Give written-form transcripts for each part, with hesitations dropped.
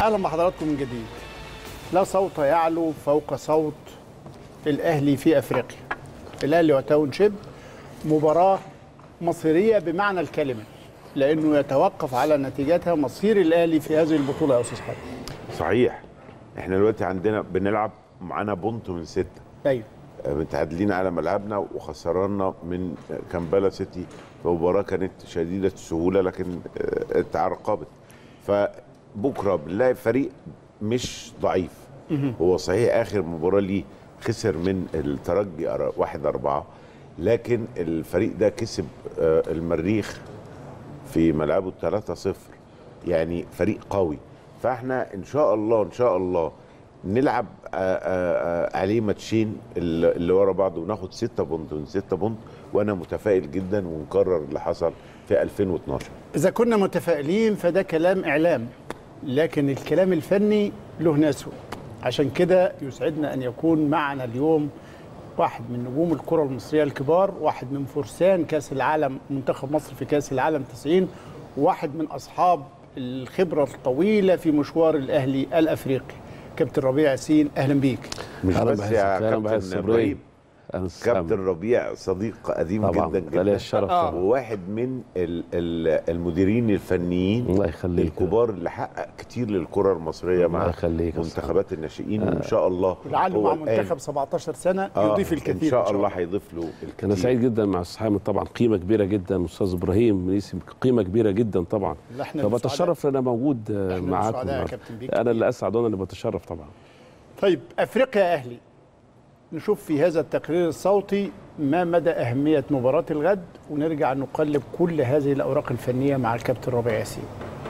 اهلا بحضراتكم من جديد. لا صوت يعلو فوق صوت الاهلي في افريقيا. الاهلي وتاون شيب مباراه مصيريه بمعنى الكلمه، لانه يتوقف على نتيجتها مصير الاهلي في هذه البطوله يا استاذ حاتم. صحيح. احنا دلوقتي عندنا بنلعب معانا بونت من 6. ايوه متعادلين على ملعبنا وخسرنا من كامبالا سيتي في مباراه كانت شديده السهوله لكن اتعرقبت. فبكره بنلاقي فريق مش ضعيف. هو صحيح اخر مباراه ليه خسر من الترجي 1-4، لكن الفريق ده كسب المريخ في ملعبه 3-0، يعني فريق قوي. فاحنا ان شاء الله نلعب عليه ماتشين اللي ورا بعض وناخد 6 بونت من 6 بونت، وانا متفائل جدا ونكرر اللي حصل في 2012. اذا كنا متفائلين فده كلام اعلام، لكن الكلام الفني له ناسه. عشان كده يسعدنا ان يكون معنا اليوم واحد من نجوم الكرة المصرية الكبار، واحد من فرسان كأس العالم منتخب مصر في كأس العالم 90، واحد من أصحاب الخبرة الطويلة في مشوار الأهلي الأفريقي، كابتن ربيع ياسين. أهلا بيك. مش بس يا كابتن إبراهيم، كابتن ربيع صديق قديم جدا جدا، ليا الشرف وواحد من المديرين الفنيين الله يخليك الكبار اللي حقق كتير للكره المصريه مع منتخبات الناشئين، وان شاء الله ولعله مع منتخب 17 سنه يضيف الكثير ان شاء الله هيضيف له الكثير. انا سعيد جدا مع استاذ حامد، طبعا قيمه كبيره جدا، استاذ ابراهيم نيسي قيمه كبيره جدا طبعا، فبتشرف ان انا موجود معاكم. انا اللي اسعد وانا اللي بتشرف طبعا. طيب افريقيا يا اهلي، نشوف في هذا التقرير الصوتي ما مدى أهمية مباراة الغد، ونرجع نقلب كل هذه الأوراق الفنية مع الكابتن ربيع ياسين.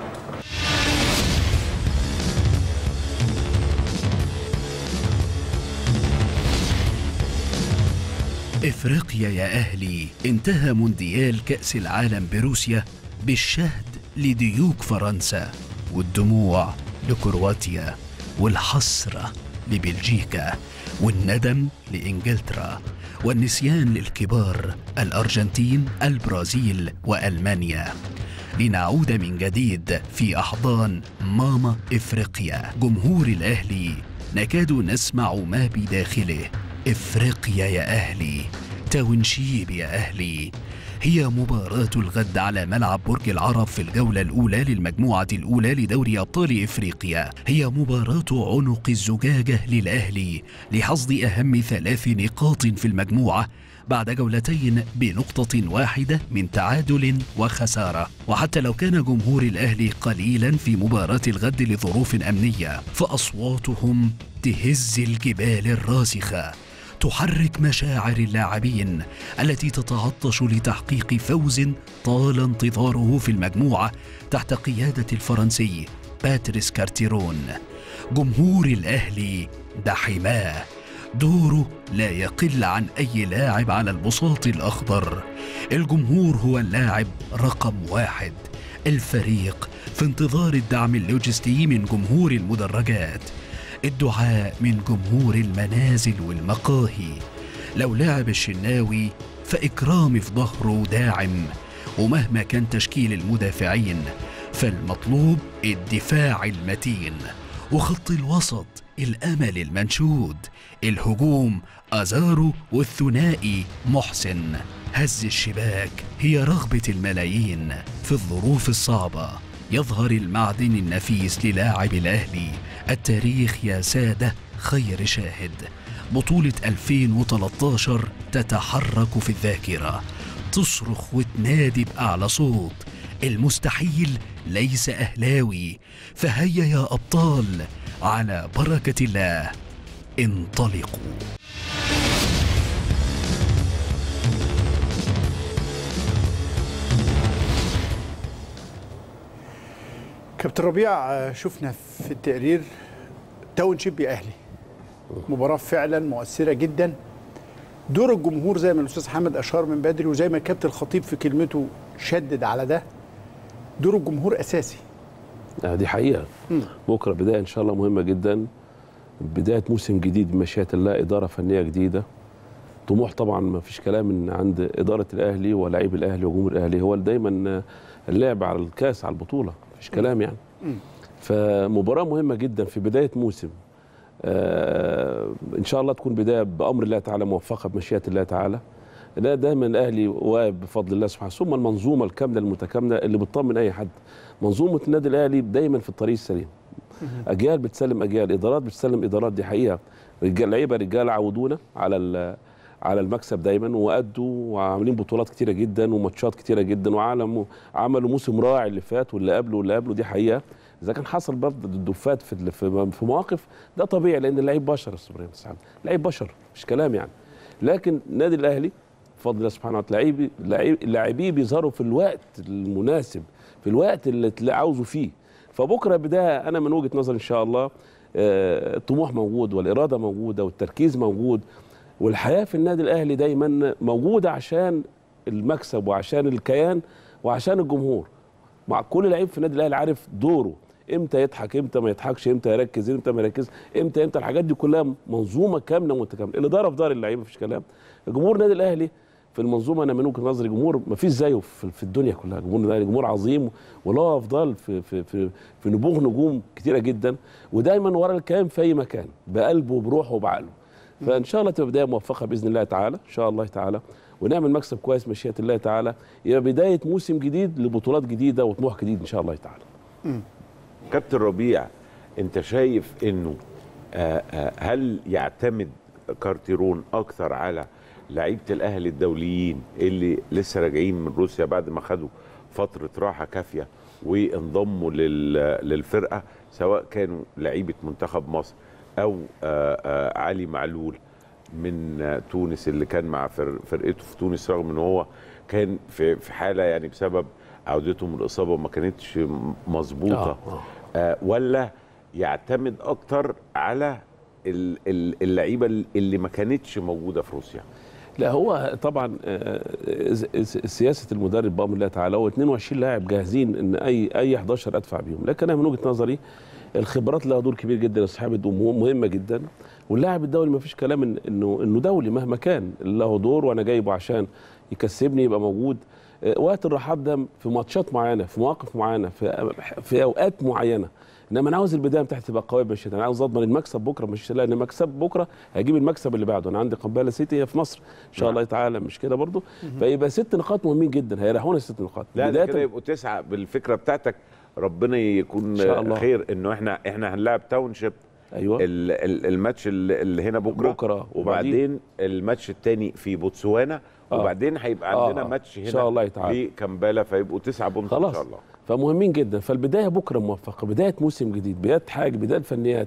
إفريقيا يا أهلي، انتهى مونديال كأس العالم بروسيا بالشهد لديوك فرنسا، والدموع لكرواتيا، والحسرة لبلجيكا، والندم لإنجلترا، والنسيان للكبار الأرجنتين، البرازيل، وألمانيا، لنعود من جديد في أحضان ماما إفريقيا. جمهور الأهلي نكاد نسمع ما بداخله: إفريقيا يا أهلي، تاون شيب يا أهلي. هي مباراة الغد على ملعب برج العرب في الجولة الأولى للمجموعة الأولى لدوري أبطال إفريقيا. هي مباراة عنق الزجاجة للأهلي لحصد أهم 3 نقاط في المجموعة بعد جولتين بنقطة واحدة من تعادل وخسارة. وحتى لو كان جمهور الأهلي قليلا في مباراة الغد لظروف أمنية، فأصواتهم تهز الجبال الراسخة، تحرك مشاعر اللاعبين التي تتعطش لتحقيق فوز طال انتظاره في المجموعة تحت قيادة الفرنسي باتريس كارتيرون. جمهور الأهلي ده حماه، دوره لا يقل عن أي لاعب على البساط الأخضر. الجمهور هو اللاعب رقم 1. الفريق في انتظار الدعم اللوجستي من جمهور المدرجات، الدعاء من جمهور المنازل والمقاهي. لو لعب الشناوي فإكرامي في ظهره داعم، ومهما كان تشكيل المدافعين فالمطلوب الدفاع المتين، وخط الوسط الأمل المنشود، الهجوم أزارو والثنائي محسن. هز الشباك هي رغبة الملايين. في الظروف الصعبة يظهر المعدن النفيس للاعب الأهلي. التاريخ يا سادة خير شاهد. بطولة 2013 تتحرك في الذاكرة، تصرخ وتنادي بأعلى صوت: المستحيل ليس أهلاوي. فهيا يا أبطال، على بركة الله انطلقوا. كابتن ربيع، شفنا في التقرير تاون شيب يا أهلي، مباراة فعلا مؤثرة جدا. دور الجمهور زي ما الأستاذ حامد أشار من بدري، وزي ما الكابتن الخطيب في كلمته شدد على ده، دور الجمهور أساسي. دي حقيقة. بكرة بداية إن شاء الله مهمة جدا، بداية موسم جديد بمشيئة الله، إدارة فنية جديدة، طموح طبعا ما فيش كلام من عند إدارة الأهلي ولاعيب الأهلي وجمهور الأهلي، هو دايما اللعب على الكاس على البطولة، ما فيش كلام يعني. فمباراه مهمه جدا في بدايه موسم. ان شاء الله تكون بدايه بامر الله تعالى موفقه بمشيئه الله تعالى. لا دايما الاهلي واقف بفضل الله سبحانه، ثم المنظومه الكامله المتكامله اللي بتطمن اي حد. منظومه النادي الاهلي دايما في الطريق السليم. اجيال بتسلم اجيال، ادارات بتسلم ادارات، دي حقيقه. لعيبه رجاله عودونا على المكسب دايما، وادوا وعاملين بطولات كتيره جدا وماتشات كتيره جدا، وعملوا موسم رائع اللي فات واللي قبله واللي قبله، دي حقيقه. اذا كان حصل برضه الدفات في مواقف، ده طبيعي لان اللعيب بشر يا استاذ ابراهيم، اللعيب بشر مش كلام يعني. لكن النادي الاهلي بفضل الله سبحانه وتعالى لاعبيه بيظهروا في الوقت المناسب، في الوقت اللي عاوزه فيه. فبكره بدايه انا من وجهه نظري ان شاء الله الطموح موجود والاراده موجوده والتركيز موجود، والحياه في النادي الاهلي دايما موجوده عشان المكسب وعشان الكيان وعشان الجمهور. مع كل لعيب في النادي الاهلي عارف دوره، امتى يضحك امتى ما يضحكش، امتى يركز امتى ما يركز، امتى الحاجات دي كلها منظومه كامله متكامله. الاداره في دار اللعيبه مفيش كلام. جمهور النادي الاهلي في المنظومه انا من وجهه نظري جمهور ما فيش زيه في الدنيا كلها. جمهور النادي جمهور عظيم وله افضال في نبوغ نجوم كتيره جدا، ودايما ورا الكيان في اي مكان بقلبه وبروحه وبعقله. فان شاء الله تبقى بدايه موفقه باذن الله تعالى ان شاء الله تعالى، ونعمل مكسب كويس مشيئه الله تعالى، يبقى بدايه موسم جديد لبطولات جديده وطموح جديد ان شاء الله تعالى. كابتن ربيع، انت شايف انه هل يعتمد كارتيرون اكثر على لعيبه الاهلي الدوليين اللي لسه راجعين من روسيا بعد ما خدوا فتره راحه كافيه وانضموا للفرقه، سواء كانوا لعيبه منتخب مصر او علي معلول من تونس اللي كان مع فرقته في تونس، رغم ان هو كان في حاله يعني بسبب عودته من الاصابه ما كانتش مظبوطه، ولا يعتمد اكتر على اللعيبه اللي ما كانتش موجوده في روسيا؟ لا هو طبعا سياسه المدرب بامر الله تعالى هو 22 لاعب جاهزين ان اي 11 ادفع بيهم، لكن انا من وجهه نظري الخبرات لها دور كبير جدا، اصحاب مهمه جدا، واللاعب الدولي ما فيش كلام انه دولي مهما كان له دور، وانا جايبه عشان يكسبني يبقى موجود وقت الراحات ده في ماتشات معينه في مواقف معينه في اوقات معينه. انما انا عاوز البدايه بتاعتي تبقى قويه بالشتاء، انا عاوز اضمن المكسب بكره مش لان المكسب بكره هيجيب المكسب اللي بعده. انا عندي قنبله سيتي هي في مصر ان شاء الله تعالى، مش كده برضو؟ فيبقى 6 نقاط مهمين جدا هيريحونا 6 نقاط. لا ده كده يبقوا 9 بالفكره بتاعتك. ربنا يكون خير انه احنا هنلاعب تاونشيب. ايوه الماتش اللي هنا بكره وبعدين الماتش الثاني في بوتسوانا وبعدين هيبقى عندنا ماتش هنا ان شاء الله تعالى في كامبالا، فيبقوا 9 بونت ان شاء الله. فمهمين جدا. فالبدايه بكره موفقه، بدايه موسم جديد، بدايه فنيات،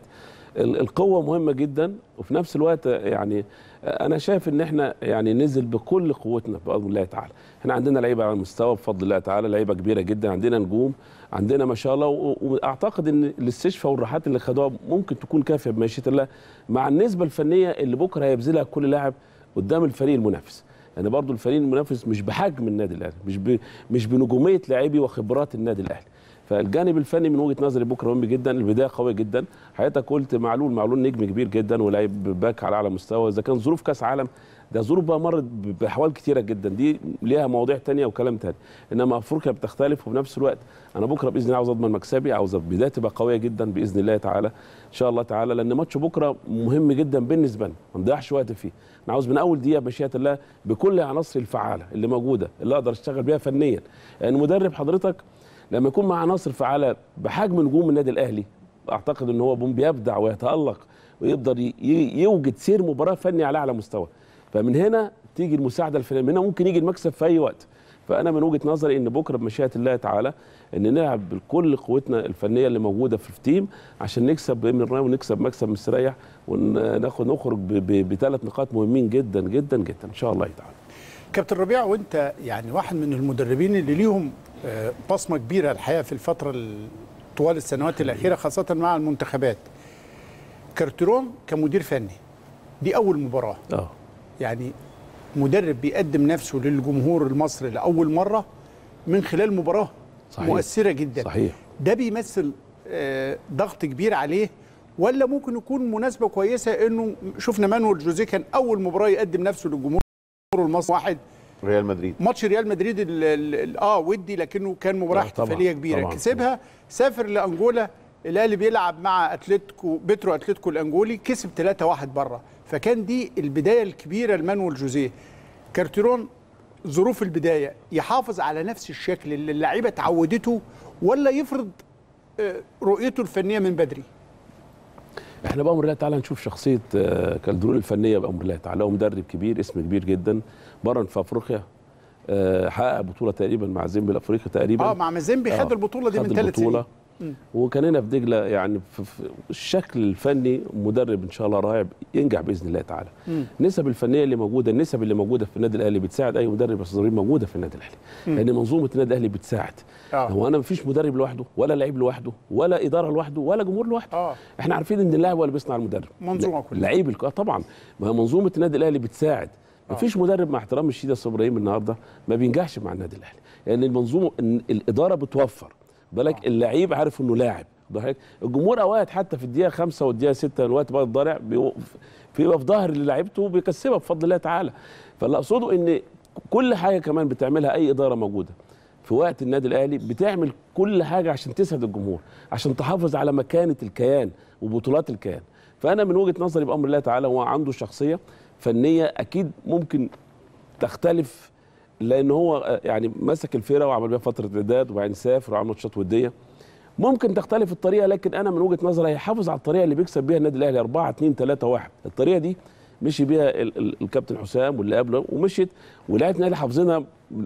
القوه مهمه جدا، وفي نفس الوقت يعني انا شايف ان احنا يعني ننزل بكل قوتنا باذن الله تعالى. احنا عندنا لعيبه على المستوى بفضل الله تعالى، لعيبه كبيره جدا، عندنا نجوم، عندنا ما شاء الله، واعتقد ان الاستشفاء والراحات اللي خدوها ممكن تكون كافيه بمشيئه الله مع النسبه الفنيه اللي بكره هيبذلها كل لاعب قدام الفريق المنافس. يعني برضو الفريق المنافس مش بحجم النادي الاهلي، مش بنجوميه لاعبي وخبرات النادي الاهلي. فالجانب الفني من وجهه نظري بكره مهم جدا، البدايه قويه جدا. حضرتك قلت معلول نجم كبير جدا ولاعب باك على اعلى مستوى، اذا كان ظروف كاس عالم ده ظروف بقى مرت باحوال كتيره جدا، دي ليها مواضيع ثانيه وكلام ثاني، انما افريقيا بتختلف. وفي نفس الوقت انا بكره باذن الله عاوز اضمن مكسبي، عاوز البدايه تبقى قويه جدا باذن الله تعالى ان شاء الله تعالى، لان ماتش بكره مهم جدا بالنسبه لنا، ما نضيعش وقت فيه. انا عاوز من اول دقيقه بمشيئه الله بكل عناصر الفعاله اللي موجوده اللي اقدر اشتغل بيها فنيا. يعني مدرب حضرتك لما يكون مع عناصر فعاله بحجم نجوم النادي الاهلي، اعتقد ان هو بيبدع ويتالق ويقدر يوجد سير مباراه فني على اعلى مستوى. فمن هنا تيجي المساعده الفنيه، من هنا ممكن يجي المكسب في اي وقت. فانا من وجهه نظري ان بكره بمشيئه الله تعالى ان نلعب بكل قوتنا الفنيه اللي موجوده في التيم عشان نكسب بامن الله ونكسب مكسب مستريح ونخرج ب3 نقاط مهمين جدا جدا جدا ان شاء الله تعالى. كابتن ربيع، وانت يعني واحد من المدربين اللي ليهم بصمه كبيره الحقيقه في الفتره طوال السنوات الاخيره خاصه مع المنتخبات. كارتيرون كمدير فني دي اول مباراه، يعني مدرب بيقدم نفسه للجمهور المصري لاول مره من خلال مباراه صحيح. مؤثره جدا صحيح. ده بيمثل ضغط كبير عليه، ولا ممكن يكون مناسبه كويسه انه شفنا مانويل جوزيه كان اول مباراه يقدم نفسه للجمهور المصري، واحد ريال مدريد، ماتش ريال مدريد ودي، لكنه كان مباراه احتفاليه كبيره، كسبها، سافر لانجولا الاهلي بيلعب مع بيترو اتلتيكو الانجولي، كسب 3-1 بره، فكان دي البدايه الكبيره لمانويل جوزيه. كارتيرون ظروف البدايه يحافظ على نفس الشكل اللي اللعيبه اتعودته، ولا يفرض رؤيته الفنيه من بدري؟ احنا بامر الله تعالى نشوف شخصيه كالدرون الفنيه بامر الله تعالى. هو مدرب كبير، اسم كبير جدا، مرن في افريقيا، حقق بطوله تقريبا مع زيمبي الافريقي تقريبا. مع زيمبي خد البطوله دي من 3 سنين. وكان هنا في دجله، يعني في الشكل الفني مدرب ان شاء الله رائع ينجح باذن الله تعالى. النسب الفنيه اللي موجوده، النسب اللي موجوده في النادي الاهلي بتساعد اي مدرب يا استاذ ابراهيم موجوده في النادي الاهلي، لان منظومه النادي الاهلي بتساعد. هو انا مفيش مدرب لوحده، ولا لعيب لوحده، ولا اداره لوحده، ولا جمهور لوحده. احنا عارفين ان اللاعب هو اللي بيصنع المدرب، منظومه كلها. اللعيب طبعا، ما منظومه النادي الاهلي بتساعد. مفيش مدرب مع احترامي الشديد يا استاذ ابراهيم النهارده ما بينجحش مع النادي الاهلي، لان المنظومه الاداره بتوفر بالك اللعيب عارف انه لاعب. الجمهور اوقات حتى في الدقيقه 5 والدقيقه 6 الوقت بقى الضارع بيبقى في ظهر لعيبته وبيكسبها بفضل الله تعالى. فاللي اقصده ان كل حاجه كمان بتعملها اي اداره موجوده في وقت النادي الاهلي بتعمل كل حاجه عشان تسعد الجمهور، عشان تحافظ على مكانه الكيان وبطولات الكيان. فانا من وجهه نظري بامر الله تعالى هو عنده شخصيه فنيه اكيد ممكن تختلف، لان هو يعني مسك الفرقه وعمل بيها فتره اعداد وبعدين سافر وعمل ماتشات وديه. ممكن تختلف الطريقه، لكن انا من وجهه نظري هيحافظ على الطريقه اللي بيكسب بيها النادي الاهلي 4-2-3-1. الطريقه دي مشي بيها الكابتن حسام واللي قبله ومشيت، ولعيبه النادي حافظينها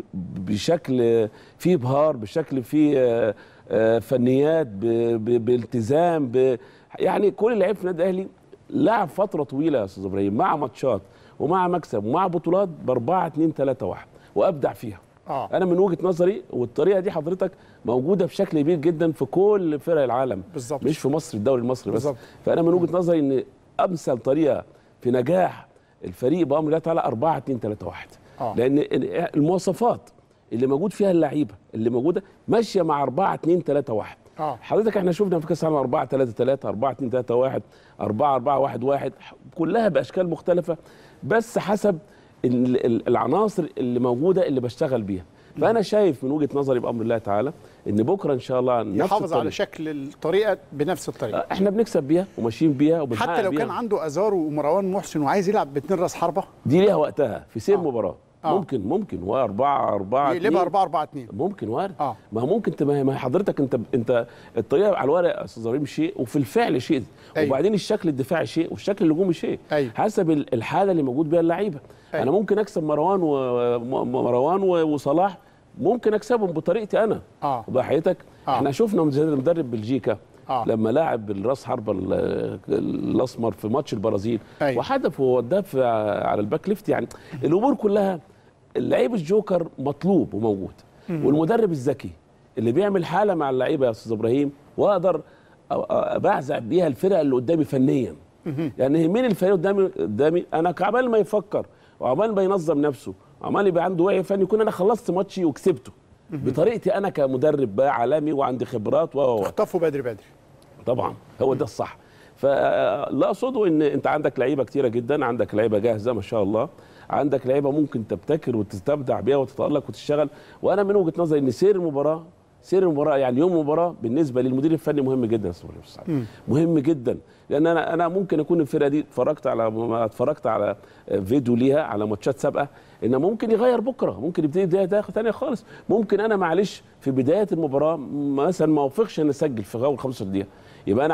بشكل فيه ابهار، بشكل فيه فنيات، بالتزام، يعني كل لعيب في النادي الاهلي لعب فتره طويله يا استاذ ابراهيم مع ماتشات ومع مكسب ومع بطولات ب4-2-3-1 وابدع فيها. انا من وجهه نظري، والطريقه دي حضرتك موجوده بشكل كبير جدا في كل فرق العالم بالزبط. مش في مصر، الدوري المصري بس بالزبط. فانا من وجهه نظري ان امثل طريقه في نجاح الفريق بامر الله تعالى 4-2-3-1 لان المواصفات اللي موجود فيها اللعيبه اللي موجوده ماشيه مع 4-2-3-1. حضرتك احنا شفنا في كاس العالم 4-3-3 4-2-3-1 4-4-1-1 كلها باشكال مختلفه، بس حسب العناصر اللي موجوده اللي بشتغل بيها. فانا شايف من وجهه نظري بامر الله تعالى ان بكره ان شاء الله يحافظ على شكل الطريقه بنفس الطريقه احنا بنكسب بيها وماشيين بيها وبنحقق حتى لو كان عنده ازارو ومروان محسن وعايز يلعب باثنين راس حربه، دي ليها وقتها في سير مباراه. ممكن و 4-4-2 يقلبها 4-4-2 ممكن وارد. ما هو ممكن ما حضرتك انت الطريقه على الورق يا استاذ ابراهيم شيء وفي الفعل شيء. وبعدين الشكل الدفاعي شيء والشكل الهجومي شيء. حسب الحاله اللي موجود بيها اللعيبه. انا ممكن اكسب مروان وصلاح، ممكن اكسبهم بطريقتي انا وضحيتك. احنا شفنا مدرب بلجيكا لما لاعب الراس حربه الاسمر في ماتش البرازيل وحدف ووداه على الباك ليفت. يعني الامور كلها اللعيب الجوكر مطلوب وموجود، والمدرب الذكي اللي بيعمل حاله مع اللعيبه يا استاذ ابراهيم، واقدر بعزق بيها الفرقه اللي قدامي فنيا. يعني يهمني الفريق قدامي انا عمال ما يفكر وعمال ما ينظم نفسه وعمال يبقى عنده وعي فني يكون انا خلصت ماتشي وكسبته بطريقتي انا كمدرب بقى عالمي وعندي خبرات تخطفوا بدري طبعا هو ده الصح. فلا اقصده ان انت عندك لعيبه كتيره جدا، عندك لعيبه جاهزه ما شاء الله، عندك لعيبه ممكن تبتكر وتستبدع بيها وتتالق وتشتغل. وانا من وجهه نظري ان سير المباراه يعني يوم المباراه بالنسبه للمدير الفني مهم جدا يا استاذ مهم جدا. لان انا ممكن اكون الفرقه دي اتفرجت على فيديو ليها على ماتشات سابقه ان ممكن يغير بكره، ممكن يبتدي بدايه ثانيه خالص. ممكن انا معلش في بدايه المباراه مثلا ما اوفقش ان اسجل في اول 15 دقيقه، يبقى انا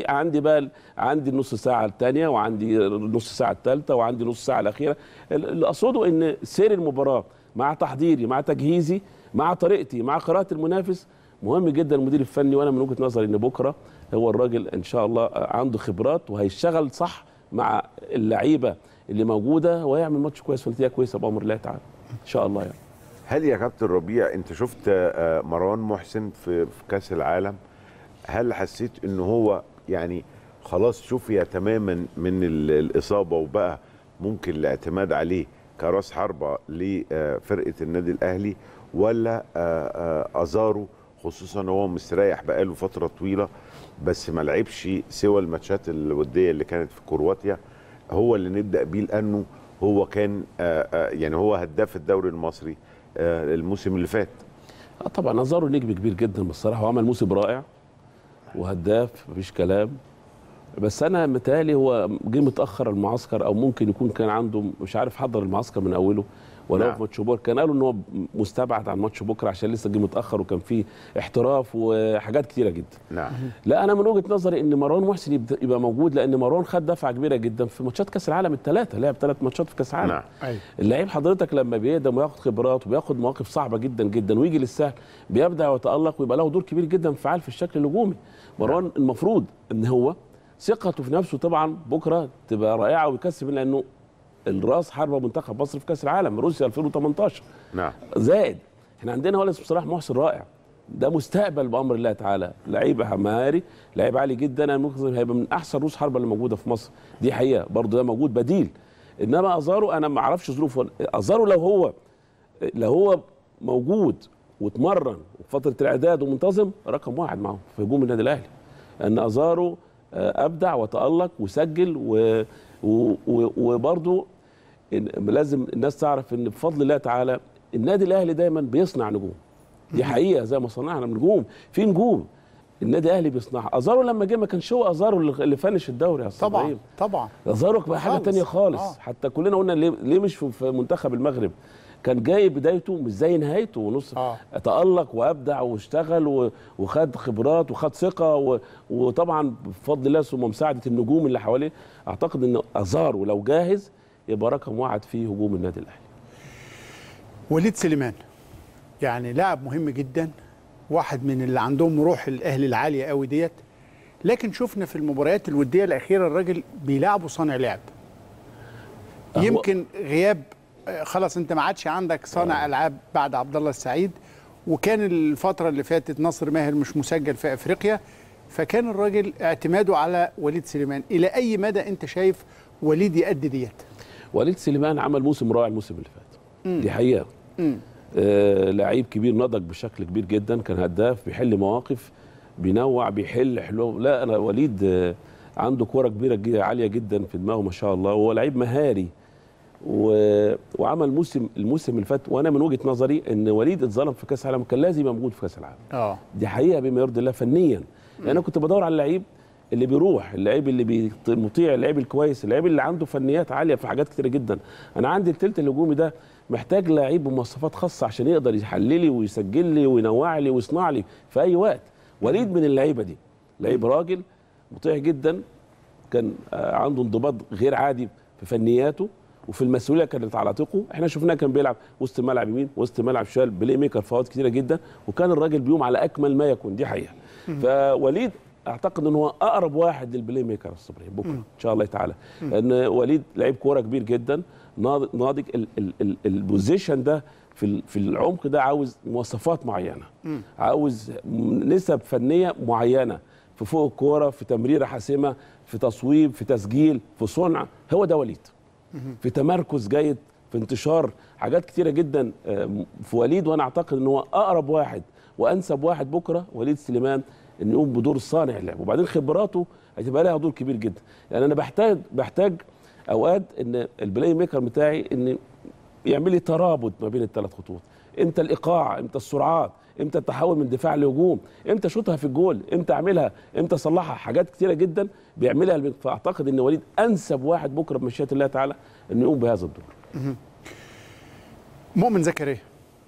عندي النص ساعه الثانيه وعندي النص ساعه الثالثه وعندي نص ساعه الاخيره. اللي اقصده ان سير المباراه مع تحضيري مع تجهيزي مع طريقتي مع قراءه المنافس مهم جدا المدير الفني. وانا من وجهه نظري ان بكره هو الراجل ان شاء الله عنده خبرات وهيشتغل صح مع اللعيبه اللي موجوده ويعمل ماتش كويس ونتيجه كويسه بامر الله تعالى ان شاء الله. يعني هل يا كابتن ربيع انت شفت مروان محسن في كاس العالم، هل حسيت ان هو يعني خلاص شفي تماما من الاصابه وبقى ممكن الاعتماد عليه كراس حربه لفرقه النادي الاهلي، ولا ازارو خصوصا هو مستريح بقاله فتره طويله بس ما لعبش سوى الماتشات الوديه اللي كانت في كرواتيا هو اللي نبدا بيه، لانه هو كان يعني هو هداف الدوري المصري الموسم اللي فات. طبعا ازارو نجم كبير جدا بصراحه وعمل موسم رائع وهداف مفيش كلام. بس انا متهيألي هو جه متاخر المعسكر، او ممكن يكون كان عنده مش عارف حضر المعسكر من اوله ولا نعم. في ماتش بكره. كان قالوا ان هو مستبعد عن ماتش بكره عشان لسه جه متاخر وكان فيه احتراف وحاجات كتيره جدا. نعم. لا انا من وجهه نظري ان مروان محسن يبقى موجود، لان مروان خد دفعه كبيره جدا في ماتشات كاس العالم الثلاثه، لعب 3 ماتشات في كاس العالم. نعم. أيوة. اللعيب حضرتك لما بيقدم وياخد خبرات وبياخد مواقف صعبه جدا جدا ويجي للسهل بيبدع ويتالق ويبقى له دور كبير جدا فعال في الشكل الهجومي. مروان المفروض ان هو ثقته في نفسه طبعا بكره تبقى رائعه ويكسب، لانه الراس حربه منتخب مصر في كاس العالم روسيا 2018. نعم. زائد احنا عندنا ولد اسمه صلاح محسن رائع، ده مستقبل بامر الله تعالى، لعيب مهاري، لعيب عالي جدا. انا ممكن هيبقى من احسن رؤوس حربه اللي موجوده في مصر، دي حقيقه برضه ده موجود بديل. انما ازارو انا ما اعرفش ظروفه. ازارو لو هو موجود واتمرن وفتره الاعداد ومنتظم رقم 1 معه في هجوم النادي الاهلي، ان ازارو ابدع وتالق وسجل وبرضه لازم الناس تعرف ان بفضل الله تعالى النادي الاهلي دايما بيصنع نجوم. دي حقيقه زي ما صنعنا نجوم، في نجوم النادي الاهلي بيصنعها. ازارو لما جه ما كانش هو ازارو اللي فنش الدوري يا استاذ طبعا طبعا. ازارو بقى حاجه ثانيه خالص. حتى كلنا قلنا ليه مش في منتخب المغرب؟ كان جاي بدايته مش زي نهايته ونص. تألق وابدع واشتغل وخد خبرات وخد ثقه وطبعا بفضل الله ثم مساعده النجوم اللي حواليه، اعتقد ان ازارو لو جاهز يبقى رقم 1 في هجوم النادي الاهلي. وليد سليمان يعني لاعب مهم جدا، واحد من اللي عندهم روح الاهلي العاليه قوي ديت، لكن شفنا في المباريات الوديه الاخيره الراجل بيلعبوا صانع لعب. يمكن غياب خلاص انت ما عادش عندك صانع العاب بعد عبد الله السعيد، وكان الفتره اللي فاتت ناصر ماهر مش مسجل في افريقيا، فكان الراجل اعتماده على وليد سليمان. الى اي مدى انت شايف وليد يأدي ديت؟ وليد سليمان عمل موسم رائع الموسم اللي فات. دي حقيقه. لعيب كبير نضج بشكل كبير جدا، كان هداف بيحل مواقف بينوع بيحل حلو. لا انا وليد عنده كوره كبيره عاليه جدا في دماغه ما شاء الله، وهو لعيب مهاري وعمل الموسم اللي فات. وانا من وجهه نظري ان وليد اتظلم في كاس العالم، كان لازم يبقى موجود في كاس العالم. دي حقيقه بما يرضي الله فنيا. انا كنت بدور على اللعيب اللي بيروح، اللعيب اللي مطيع، اللعيب الكويس، اللعيب اللي عنده فنيات عاليه في حاجات كتيره جدا. انا عندي الثلث الهجومي ده محتاج لعيب بمواصفات خاصه عشان يقدر يحلل لي ويسجل لي وينوع لي ويصنع لي في اي وقت. وليد من اللعيبه دي، لعيب راجل مطيع جدا، كان عنده انضباط غير عادي في فنياته وفي المسؤوليه كانت على عاتقه. احنا شفناه كان بيلعب وسط الملعب يمين وسط الملعب شمال، بلاي ميكر فوات كتيره جدا، وكان الراجل بيقوم على اكمل ما يكون. دي حقيقه. فوليد اعتقد ان هو اقرب واحد للبلاي ميكر الصبري بكره ان شاء الله تعالى، لان وليد لعيب كوره كبير جدا ناضج. البوزيشن ده في العمق ده عاوز مواصفات معينه، عاوز نسب فنيه معينه في فوق الكوره، في تمريره حاسمه، في تصويب، في تسجيل، في صنع. هو ده وليد. في تمركز جيد، في انتشار، حاجات كتيره جدا في وليد. وانا اعتقد ان هو اقرب واحد وانسب واحد بكره وليد سليمان انه يقوم بدور الصانع اللعب. وبعدين خبراته هتبقى لها دور كبير جدا. يعني انا بحتاج اوقات ان البلاي ميكر بتاعي ان يعمل لي ترابط ما بين الثلاث خطوط. امتى الايقاع، امتى السرعات، امتى التحول من دفاع لهجوم، امتى اشوطها في الجول، امتى اعملها، امتى اصلحها. حاجات كتيره جدا بيعملها. فاعتقد ان وليد انسب واحد بكره بمشيئه الله تعالى انه يقوم بهذا الدور. مؤمن زكريا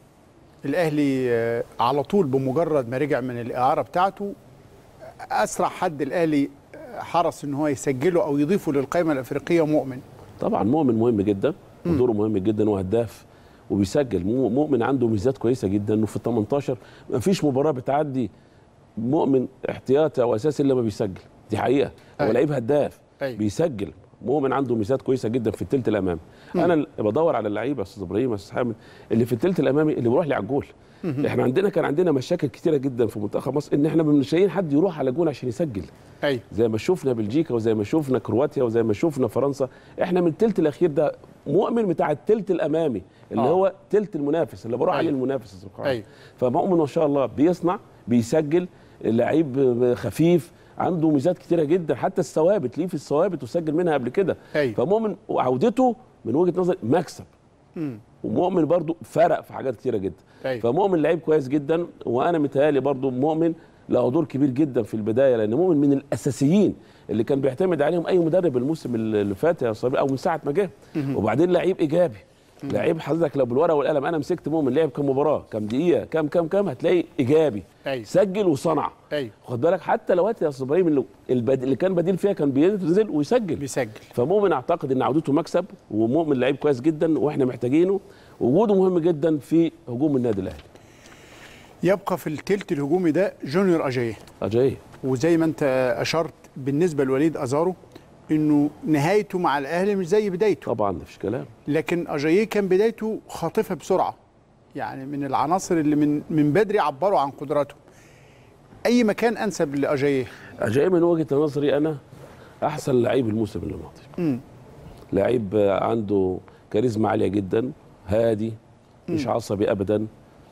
الاهلي على طول بمجرد ما رجع من الاعاره بتاعته اسرع حد الاهلي حرص ان هو يسجله او يضيفه للقائمه الافريقيه مؤمن. طبعا مؤمن مهم جدا ودوره مهم جدا وهداف وبيسجل. مؤمن عنده ميزات كويسه جدا، انه في ال 18 ما فيش مباراه بتعدي مؤمن احتياطي او اساسي الا ما بيسجل. دي حقيقه. هو لعيب هداف بيسجل. مؤمن عنده ميزات كويسه جدا في الثلث الامامي. انا بدور على اللعيبه يا استاذ ابراهيم يا استاذ حامد اللي في الثلث الامامي اللي بيروح لي على الجول. احنا كان عندنا مشاكل كتيره جدا في منتخب مصر ان احنا مش لاقيين حد يروح على جول عشان يسجل. زي ما شفنا بلجيكا وزي ما شفنا كرواتيا وزي ما شفنا فرنسا. احنا من الثلث الاخير ده مؤمن بتاع الثلث الامامي اللي هو ثلث المنافس اللي بروح عليه المنافس. فمؤمن ما شاء الله بيصنع بيسجل، لعيب خفيف عنده ميزات كتيره جدا، حتى الثوابت ليه في الثوابت وسجل منها قبل كده. فمؤمن وعودته من وجهه نظري مكسب. ومؤمن برضو فرق في حاجات كتيره جدا. فمؤمن لعيب كويس جدا. وانا متهيألي برضو مؤمن له دور كبير جدا في البدايه، لان مؤمن من الاساسيين اللي كان بيعتمد عليهم اي مدرب الموسم اللي فات يا صبري او من ساعه ما جه. وبعدين لعيب ايجابي، لعيب حضرتك لو بالورقه والقلم انا مسكت مؤمن لعب كم مباراه، كم دقيقه، كم هتلاقي ايجابي. أيوة. سجل وصنع. أيوة. خد بالك حتى لو يا استاذ ابراهيم اللي كان بديل فيها كان بينزل ويسجل. بيسجل. فمؤمن اعتقد ان عودته مكسب، ومؤمن لعيب كويس جدا واحنا محتاجينه، وجوده مهم جدا في هجوم النادي الاهلي. يبقى في الثلث الهجومي ده جونيور اجاي، وزي ما انت اشرت بالنسبه لوليد ازارو انه نهايته مع الاهلي مش زي بدايته طبعا مفيش كلام، لكن اجاييه كان بدايته خاطفه بسرعه، يعني من العناصر اللي من بدري عبروا عن قدراته. اي مكان انسب لاجاييه؟ اجاييه من وجهه نظري انا احسن لعيب الموسم اللي ماضي. لعيب عنده كاريزما عاليه جدا، هادي، مش عصبي ابدا،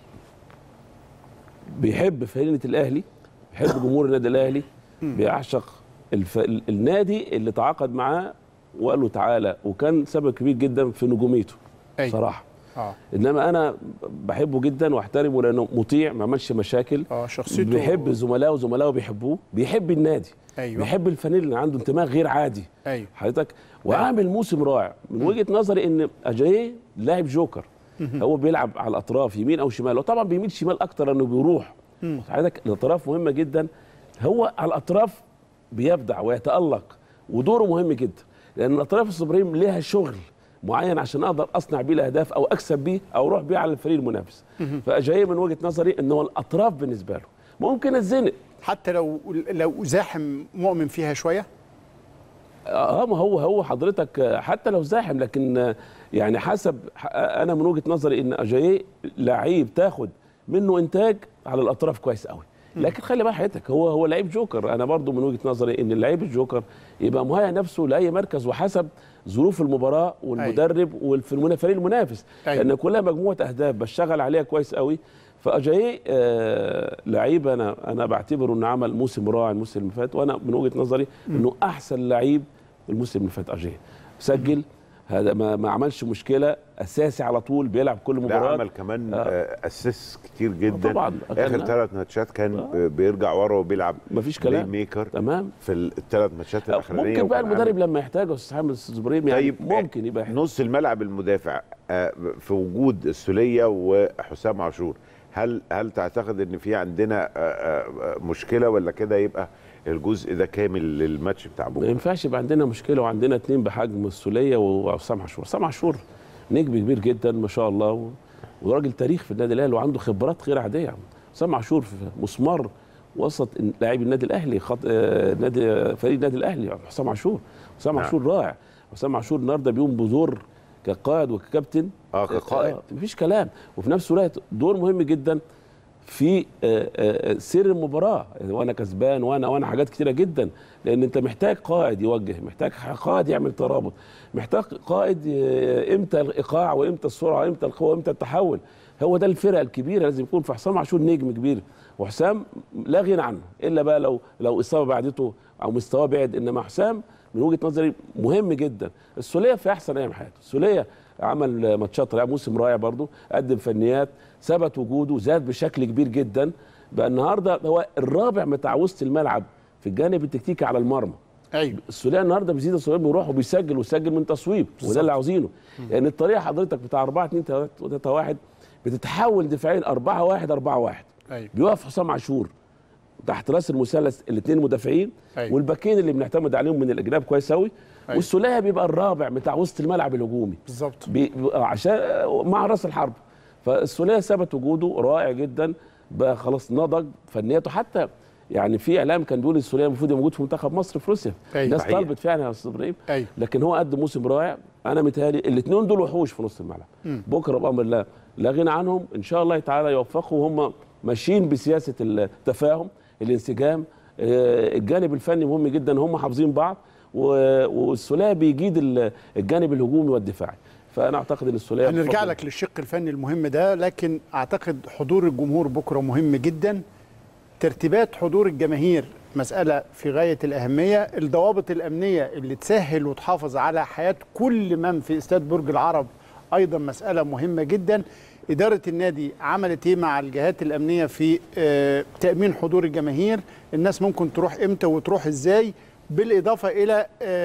بيحب فريق الاهلي، بيحب جمهور النادي الاهلي، بيعشق النادي اللي تعاقد معاه وقال له تعالى، وكان سبب كبير جدا في نجوميته. أي. صراحه انما انا بحبه جدا واحترمه لانه مطيع، ما عملش مشاكل، شخصيته بيحب زملائه وزملائه بيحبوه، بيحب النادي. أيوة. بيحب الفانيل اللي عنده انتماء غير عادي. أيوة. حضرتك وعامل موسم رائع. من وجهه نظري ان اجاييه لاعب جوكر، هو بيلعب على الاطراف يمين او شمال، وطبعا بيميل شمال اكتر لانه بيروح. حضرتك الاطراف مهمه جدا، هو على الاطراف بيبدع ويتالق، ودوره مهم جدا، لان الاطراف الصبرين ليها شغل معين عشان اقدر اصنع بيه الاهداف او اكسب بيه او اروح بيه على الفريق المنافس. فاجاييه من وجهه نظري ان هو الاطراف بالنسبه له ممكن اتزنق حتى لو زاحم مؤمن فيها شويه. ما هو حضرتك حتى لو زاحم، لكن يعني حسب انا من وجهه نظري ان اجاييه لعيب تاخد منه انتاج على الاطراف كويس قوي. لكن خلي بقى حياتك، هو لعيب جوكر. انا برضو من وجهه نظري ان اللعيب الجوكر يبقى مهيئ نفسه لاي مركز وحسب ظروف المباراه والمدرب وفي الفريق المنافس. لان كلها مجموعه اهداف بشتغل عليها كويس قوي. فاجاييه لعيب انا بعتبره انه عمل موسم رائع الموسم اللي فات، وانا من وجهه نظري انه احسن لعيب الموسم اللي فات. اجاييه سجل، هذا ما عملش مشكله، اساسي على طول، بيلعب كل مباراه. عمل كمان اسيس كتير جدا. طبعا اخر 3 ماتشات كان بيرجع ورا وبيلعب مفيش كلام، بلاي ميكر تمام في الثلاث ماتشات الاخرانيه. ممكن بقى المدرب لما يحتاجه استاذ حامد استاذ ابراهيم يعني ممكن يبقى نص الملعب المدافع في وجود السوليه وحسام عاشور، هل تعتقد ان في عندنا مشكله، ولا كده يبقى الجزء ده كامل للماتش بتاع بكره؟ ما ينفعش يبقى عندنا مشكله وعندنا اثنين بحجم السوليه وحسام عاشور. حسام عاشور نجم كبير جدا ما شاء الله، وراجل تاريخ في النادي الاهلي وعنده خبرات غير عاديه. حسام عاشور مسمار وسط لاعبي النادي الاهلي، فريق النادي الاهلي. حسام عاشور رائع. حسام عاشور النهارده بيقوم بدور كقائد وككابتن. كقائد مفيش كلام، وفي نفس الوقت دور مهم جدا في سير المباراه، وانا كسبان وانا حاجات كتيره جدا. لان انت محتاج قائد يوجه، محتاج قائد يعمل ترابط، محتاج قائد امتى الايقاع وامتى السرعه وامتى القوه وامتى التحول. هو ده الفرقه الكبيره لازم يكون في حسام عاشور نجم كبير، وحسام لا غنى عنه الا بقى لو اصابه بعدته او مستواه بعد. انما حسام من وجهه نظري مهم جدا. السوليه في احسن ايام حياته، السوليه عمل ماتشات رائعه، موسم رائع برضه، قدم فنيات، ثبت وجوده، زاد بشكل كبير جدا. بقى النهارده هو الرابع بتاع وسط الملعب في الجانب التكتيكي على المرمى. ايوه السوليه النهارده بيزيد الصويب، بيروح وبيسجل من تصويب، وده اللي عاوزينه. لان يعني الطريقه حضرتك بتاع 4-2-3-1 بتتحول دفاعيا 4-1-4-1. أيوة. بيقف حسام عاشور تحت راس المثلث الاثنين مدافعين. أيوة. والباكين اللي بنعتمد عليهم من الاجناب كويس قوي. أيوة. والسوليه بيبقى الرابع بتاع وسط الملعب الهجومي بالظبط، عشان مع راس الحرب. فالسوليه ثبت وجوده رائع جدا، بقى خلاص نضج فنياته. حتى يعني في اعلام كان بيقول السوليه المفروض موجود في منتخب مصر في روسيا. الناس طلبت فعلا يا استاذ ابراهيم. لكن هو قدم موسم رائع. انا متهيألي الاثنين دول وحوش في نص الملعب. بكره بامر الله لا غنى عنهم، ان شاء الله تعالى يوفقوا، وهم ماشيين بسياسه التفاهم، الانسجام، الجانب الفني مهم جدا، هم حافظين بعض، والسوليه بيجيد الجانب الهجومي والدفاعي. فانا اعتقد ان السوليه هنرجع لك للشق الفني المهم ده، لكن اعتقد حضور الجمهور بكره مهم جدا. ترتيبات حضور الجماهير مسألة في غاية الأهمية، الضوابط الأمنية اللي تسهل وتحافظ على حياة كل من في استاد برج العرب أيضا مسألة مهمة جدا. إدارة النادي عملت إيه مع الجهات الأمنية في تأمين حضور الجماهير؟ الناس ممكن تروح إمتى وتروح إزاي؟ بالإضافة إلى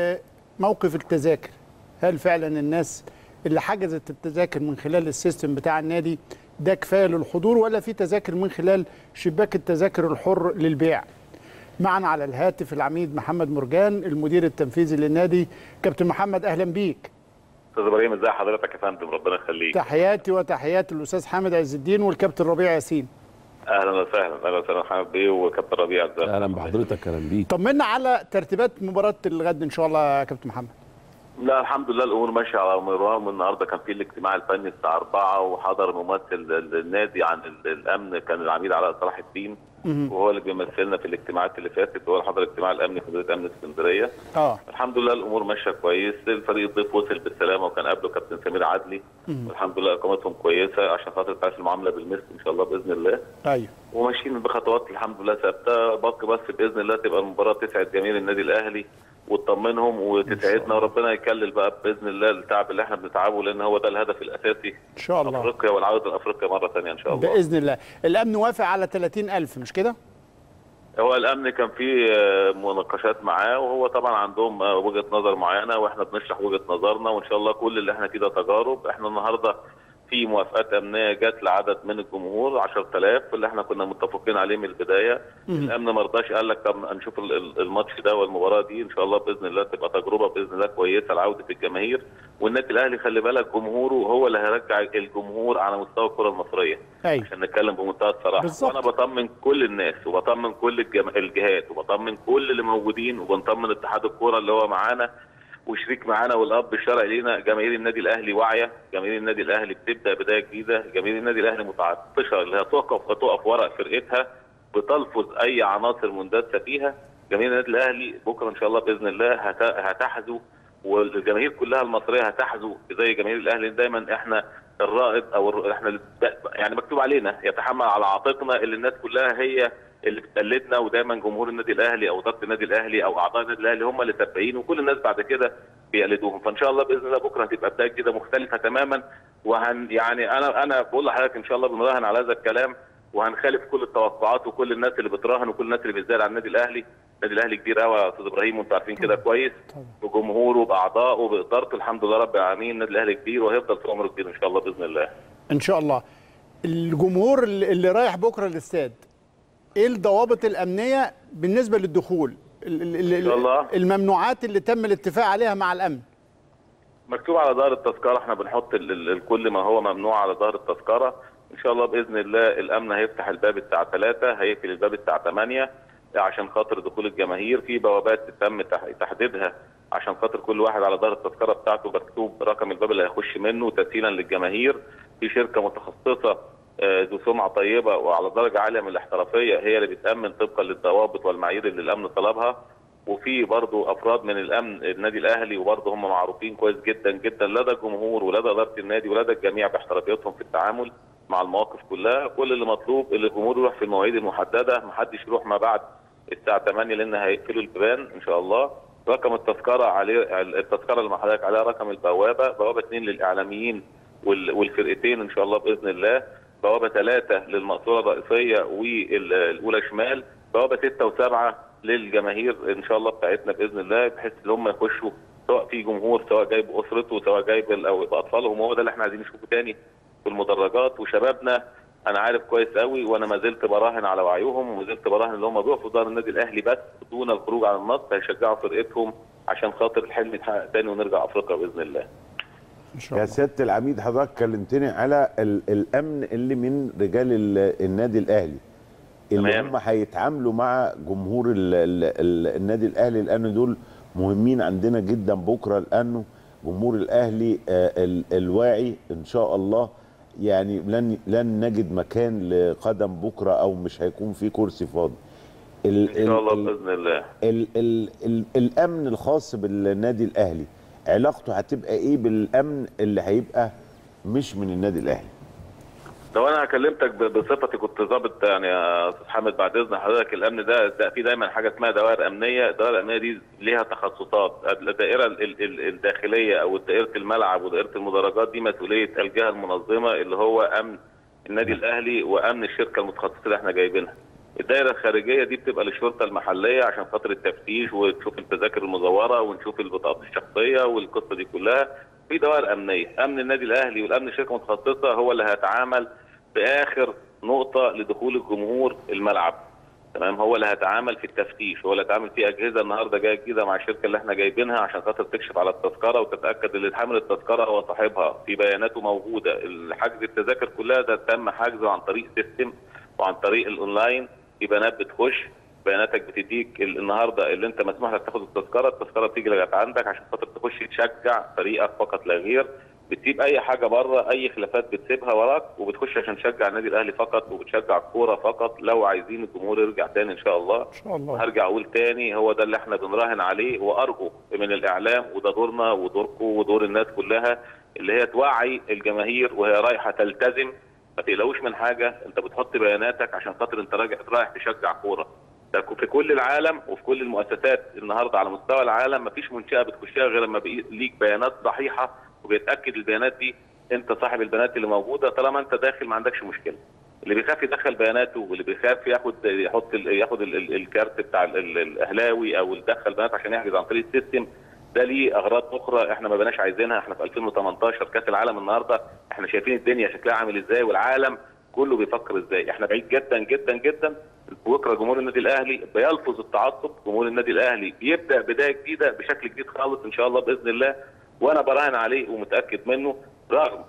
موقف التذاكر، هل فعلا الناس اللي حجزت التذاكر من خلال السيستم بتاع النادي ده كفاية للحضور، ولا في تذاكر من خلال شباك التذاكر الحر للبيع؟ معنا على الهاتف العميد محمد مرجان المدير التنفيذي للنادي. كابتن محمد أهلا بيك. استاذ ابراهيم ازي حضرتك يا فندم؟ ربنا يخليك. تحياتي وتحيات الاستاذ حامد عز الدين والكابتن ربيع ياسين. اهلا وسهلا. اهلا وسهلا حامد بيه وكابتن ربيع. اهلا بحضرتك. اهلا بيك. طمنا على ترتيبات مباراه الغد ان شاء الله يا كابتن محمد. لا الحمد لله الامور ماشيه على مرام. النهارده كان في الاجتماع الفني الساعه 4 وحضر ممثل النادي عن الامن كان العميد علاء صلاح الدين وهو اللي بيمثلنا في الاجتماعات اللي فاتت، وهو اللي حضر اجتماع الامن في مديريه امن اسكندريه. الحمد لله الامور ماشيه كويس. الفريق الضيف وصل بالسلامه وكان قبله كابتن سمير عدلي والحمد لله اقامتهم كويسه عشان خاطر تعيش المعامله بالمثل ان شاء الله باذن الله. ايوه وماشيين بخطوات الحمد لله ثابته. باقي بس باذن الله تبقى المباراه تسعد جماهير النادي الاهلي وتطمنهم وتسعدنا وربنا يكلل بقى باذن الله التعب اللي احنا بنتعبه، لان هو ده الهدف الاساسي ان شاء الله. افريقيا والعوده لافريقيا مره ثانيه ان شاء الله باذن الله. الامن وافق على 30,000 مش كده؟ هو الامن كان في مناقشات معاه وهو طبعا عندهم وجهه نظر معينه واحنا بنشرح وجهه نظرنا، وان شاء الله كل اللي احنا كده تجارب. احنا النهارده في موافقات امنيه جت لعدد من الجمهور 10,000 اللي احنا كنا متفقين عليه من البدايه. الامن ما رضاش، قال لك طب نشوف الماتش ده والمباراه دي ان شاء الله باذن الله تبقى تجربه باذن الله كويسه لعوده الجماهير. والنادي الاهلي خلي بالك جمهوره هو اللي هيرجع الجمهور على مستوى الكره المصريه. أيوة. عشان نتكلم بمنتهى الصراحه. وانا بطمن كل الناس وبطمن كل الجهات وبطمن كل اللي موجودين وبنطمن اتحاد الكوره اللي هو معانا وشريك معانا والاب الشرعي لينا. جماهير النادي الاهلي واعيه، جماهير النادي الاهلي بتبدا بدايه جديده، جماهير النادي الاهلي متعطشه اللي هتقف ورق فرقتها بتلفظ اي عناصر مندسه فيها. جماهير النادي الاهلي بكره ان شاء الله باذن الله هتحذو، والجماهير كلها المصريه هتحذو زي جماهير الاهلي. دايما احنا الرائد او احنا يعني مكتوب علينا يتحمل على عاتقنا اللي الناس كلها هي اللي بتقلدنا، ودايما جمهور النادي الاهلي او اداره النادي الاهلي او اعضاء النادي الاهلي هم اللي سابقين وكل الناس بعد كده بيقلدوهم. فان شاء الله باذن الله بكره هتبقى بدايه كده مختلفه تماما. يعني انا بقول لحضرتك ان شاء الله بنراهن على هذا الكلام وهنخالف كل التوقعات وكل الناس اللي بتراهن وكل الناس اللي بتزعل على النادي الاهلي. النادي الاهلي كبير قوي يا استاذ ابراهيم وانتم عارفين كده كويس، بجمهوره باعضائه بادارته الحمد لله رب العالمين. النادي الاهلي كبير وهيفضل في عمره كبير ان شاء الله باذن الله. ان شاء الله. الجمهور اللي رايح بكره الاستاد ايه الضوابط الامنيه بالنسبه للدخول؟ الممنوعات اللي تم الاتفاق عليها مع الامن مكتوب على ظهر التذكره. احنا بنحط كل ما هو ممنوع على ظهر التذكره. ان شاء الله باذن الله الامن هيفتح الباب الساعه 3 هيقفل الباب الساعه 8 عشان خاطر دخول الجماهير. في بوابات تم تحديدها عشان خاطر كل واحد على ظهر التذكره بتاعته مكتوب رقم الباب اللي هيخش منه تسهيلا للجماهير. في شركه متخصصه ذو سمعه طيبه وعلى درجه عاليه من الاحترافيه هي اللي بتامن طبقا للضوابط والمعايير اللي الامن طلبها. وفي برضه افراد من الامن النادي الاهلي وبرضه هم معروفين كويس جدا جدا لدى الجمهور ولدى اداره النادي ولدى الجميع باحترافيتهم في التعامل مع المواقف كلها. كل اللي مطلوب اللي الجمهور يروح في المواعيد المحدده، ما حدش يروح ما بعد الساعه 8 لان هيقفلوا البيبان ان شاء الله. رقم التذكره عليه التذكره اللي مع حضرتك عليها رقم البوابه، بوابه 2 للاعلاميين والفرقتين ان شاء الله باذن الله، بوابه 3 للمقصوره الرئيسيه والاولى شمال، بوابه 6 و7 للجماهير ان شاء الله بتاعتنا باذن الله، بحيث ان هم يخشوا سواء في جمهور سواء جايب اسرته سواء جايب باطفالهم. هو ده اللي احنا عايزين نشوفه تاني في المدرجات. وشبابنا انا عارف كويس قوي وانا ما زلت براهن على وعيهم وما زلت براهن ان هم بيقفوا ظهر النادي الاهلي بس دون الخروج عن النص، هيشجعوا فرقتهم عشان خاطر الحلم يتحقق تاني ونرجع افريقيا باذن الله. يا سياده العميد حضرتك كلمتني على الامن اللي من رجال النادي الاهلي اللي هم هيتعاملوا مع جمهور النادي الاهلي، لان دول مهمين عندنا جدا بكره، لانه جمهور الاهلي الواعي ان شاء الله يعني لن نجد مكان لقدم بكره او مش هيكون في كرسي فاضي ان شاء الله باذن الله. الامن الخاص بالنادي الاهلي علاقته هتبقى ايه بالامن اللي هيبقى مش من النادي الاهلي؟ لو انا كلمتك بصفتي كنت ضابط يعني يا استاذ حامد، بعد اذن حضرتك، الامن ده في دايما حاجه اسمها دوائر امنيه، الدوائر الامنيه دي ليها تخصصات. الدائره الداخليه او دائره الملعب ودائره المدرجات دي مسؤوليه الجهه المنظمه اللي هو امن النادي الاهلي وامن الشركه المتخصصه اللي احنا جايبينها. الدائره الخارجيه دي بتبقى للشرطه المحليه عشان خاطر التفتيش وتشوف التذاكر المزوره ونشوف البطاقات الشخصيه والقصه دي كلها. في دوائر امنيه، امن النادي الاهلي والامن الشركه المتخصصه هو اللي هيتعامل باخر نقطه لدخول الجمهور الملعب. تمام، هو اللي هيتعامل في التفتيش، هو اللي هيتعامل في اجهزه النهارده جايه جديده مع الشركه اللي احنا جايبينها عشان خاطر تكشف على التذكره وتتاكد اللي حامل التذكره هو صاحبها، في بياناته موجوده. حجز التذاكر كلها ده تم حجزه عن طريق سيستم وعن طريق الاونلاين، في بيانات بتخش، بياناتك بتديك النهارده اللي انت مسموح لك تاخد التذكره بتيجي لغايه عندك عشان خاطر تخش تشجع فريقك فقط لا غير. بتسيب اي حاجه بره، اي خلافات بتسيبها وراك وبتخش عشان تشجع النادي الاهلي فقط وبتشجع الكوره فقط. لو عايزين الجمهور يرجع تاني ان شاء الله، ان شاء الله هرجع اقول تاني هو ده اللي احنا بنراهن عليه، وارجو من الاعلام وده دورنا ودوركم ودور الناس كلها اللي هي توعي الجماهير وهي رايحه تلتزم. ما تقلقوش من حاجه، انت بتحط بياناتك عشان خاطر انت رايح تشجع كوره. ده في كل العالم وفي كل المؤسسات النهارده على مستوى العالم مفيش منشاه بتخشها غير لما ليك بيانات صحيحه وبيتاكد البيانات دي انت صاحب البيانات اللي موجوده. طالما انت داخل ما عندكش مشكله. اللي بيخاف يدخل بياناته واللي بيخاف ياخد الكارت بتاع الاهلاوي او يدخل بيانات عشان يحجز عن طريق السيستم، ده ليه اغراض اخرى احنا ما بقناش عايزينها. احنا في 2018 كاس العالم النهارده احنا شايفين الدنيا شكلها عامل ازاي والعالم كله بيفكر ازاي. احنا بعيد جدا جدا جدا. بكره جمهور النادي الاهلي بيلفظ التعصب، جمهور النادي الاهلي بيبدا بدايه جديده بشكل جديد خالص ان شاء الله باذن الله، وانا براهن عليه ومتاكد منه. رغم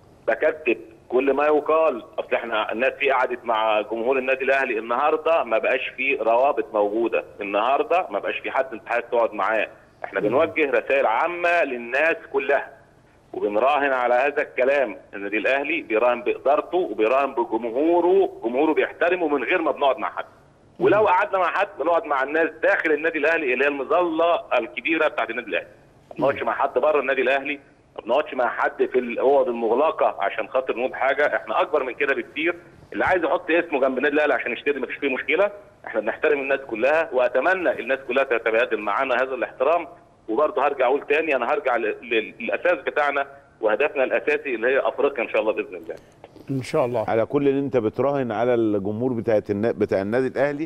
بكتب كل ما يقال، اصل احنا الناس في قعدت مع جمهور النادي الاهلي النهارده ما بقاش في روابط موجوده، النهارده ما بقاش في حد انت عايز تقعد معاه. احنا بنوجه رسائل عامه للناس كلها وبنراهن على هذا الكلام. النادي الاهلي بيراهن بادارته وبيراهن بجمهوره، جمهوره بيحترمه من غير ما بنقعد مع حد. ولو قعدنا مع حد بنقعد مع الناس داخل النادي الاهلي اللي هي المظله الكبيره بتاعت النادي الاهلي. ما بنقعدش مع حد بره النادي الاهلي، ما بنقعدش مع حد في الاوض المغلقه عشان خاطر نقول حاجه. احنا اكبر من كده بكتير. اللي عايز يحط اسمه جنب النادي الاهلي عشان يشتري مفيش فيه مشكله. احنا بنحترم الناس كلها واتمنى الناس كلها تتبادل معانا هذا الاحترام. وبرضه هرجع اقول تاني، انا هرجع للاساس بتاعنا وهدفنا الاساسي اللي هي افريقيا ان شاء الله باذن الله. ان شاء الله. على كل ان انت بتراهن على الجمهور بتاع النادي الاهلي،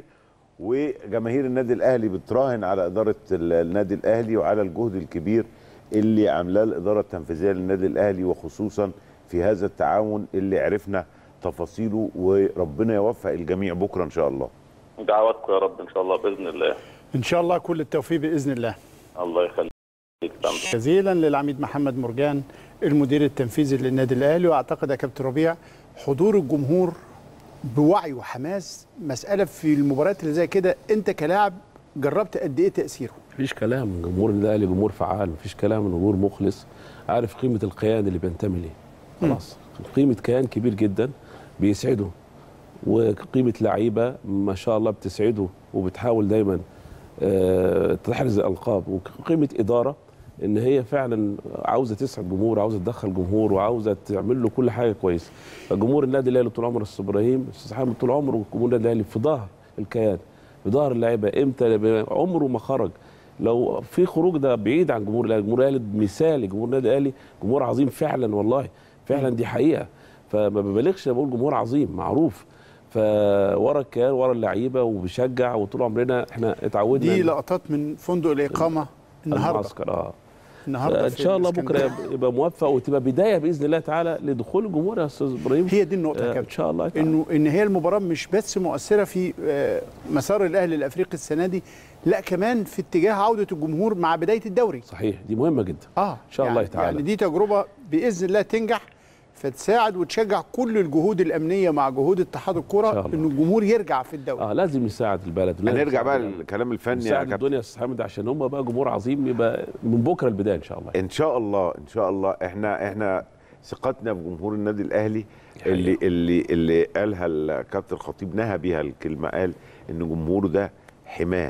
وجماهير النادي الاهلي بتراهن على اداره النادي الاهلي وعلى الجهد الكبير اللي عاملاه الاداره التنفيذيه للنادي الاهلي، وخصوصا في هذا التعاون اللي عرفنا تفاصيله. وربنا يوفق الجميع بكره ان شاء الله. دعواتكم يا رب ان شاء الله باذن الله. ان شاء الله كل التوفيق باذن الله. الله يخليك. جزيلا للعميد محمد مرجان المدير التنفيذي للنادي الاهلي. واعتقد يا كابتن ربيع حضور الجمهور بوعي وحماس مساله في المباريات اللي زي كده، انت كلاعب جربت قد ايه تاثيره؟ مفيش كلام، جمهور النادي الاهلي جمهور فعال، مفيش كلام، جمهور مخلص، عارف قيمه الكيان اللي بينتمي ليه. خلاص، قيمه كيان كبير جدا بيسعده، وقيمه لعيبه ما شاء الله بتسعده وبتحاول دايما تحرز الالقاب، وقيمه اداره ان هي فعلا عاوزه تسعد جمهور، عاوزه تدخل جمهور، وعاوزه تعمل له كل حاجه كويسه. فجمهور النادي الاهلي طول عمره استاذ ابراهيم، استاذ حامد، طول عمره جمهور النادي الاهلي في ظهر الكيان، في ظهر اللعيبه. امتى عمره ما خرج. لو في خروج ده بعيد عن جمهور الاهلي. جمهور الاهلي مثالي، جمهور النادي الاهلي جمهور عظيم فعلا، والله فعلا دي حقيقه. فما ببالغش بقول جمهور عظيم معروف، فورا الكيان ورا اللعيبه وبيشجع. وطول عمرنا احنا اتعودنا. دي لقطات من فندق الاقامه النهارده. المعسكر النهارده ان شاء الله بكره يبقى موفق وتبقى بدايه باذن الله تعالى لدخول الجمهور يا استاذ ابراهيم. هي دي النقطه يا كابتن ان شاء الله تعالى. ان هي المباراه مش بس مؤثره في مسار الاهلي الافريقي السنه دي، لا كمان في اتجاه عوده الجمهور مع بدايه الدوري. صحيح، دي مهمه جدا. ان شاء الله تعالى. يعني دي تجربه باذن الله تنجح، فتساعد وتشجع كل الجهود الامنيه مع جهود اتحاد الكره ان الجمهور يرجع في الدوري. لازم يساعد البلد. هنرجع بقى للكلام الفني يا كابتن. الدنيا يا استاذ حامد عشان هم بقى جمهور عظيم، يبقى من بكره البدايه ان شاء الله. ان شاء الله ان شاء الله. احنا ثقتنا بجمهور النادي الاهلي اللي قالها الكابتن الخطيب، نهى بيها الكلمه، قال ان جمهوره ده حماه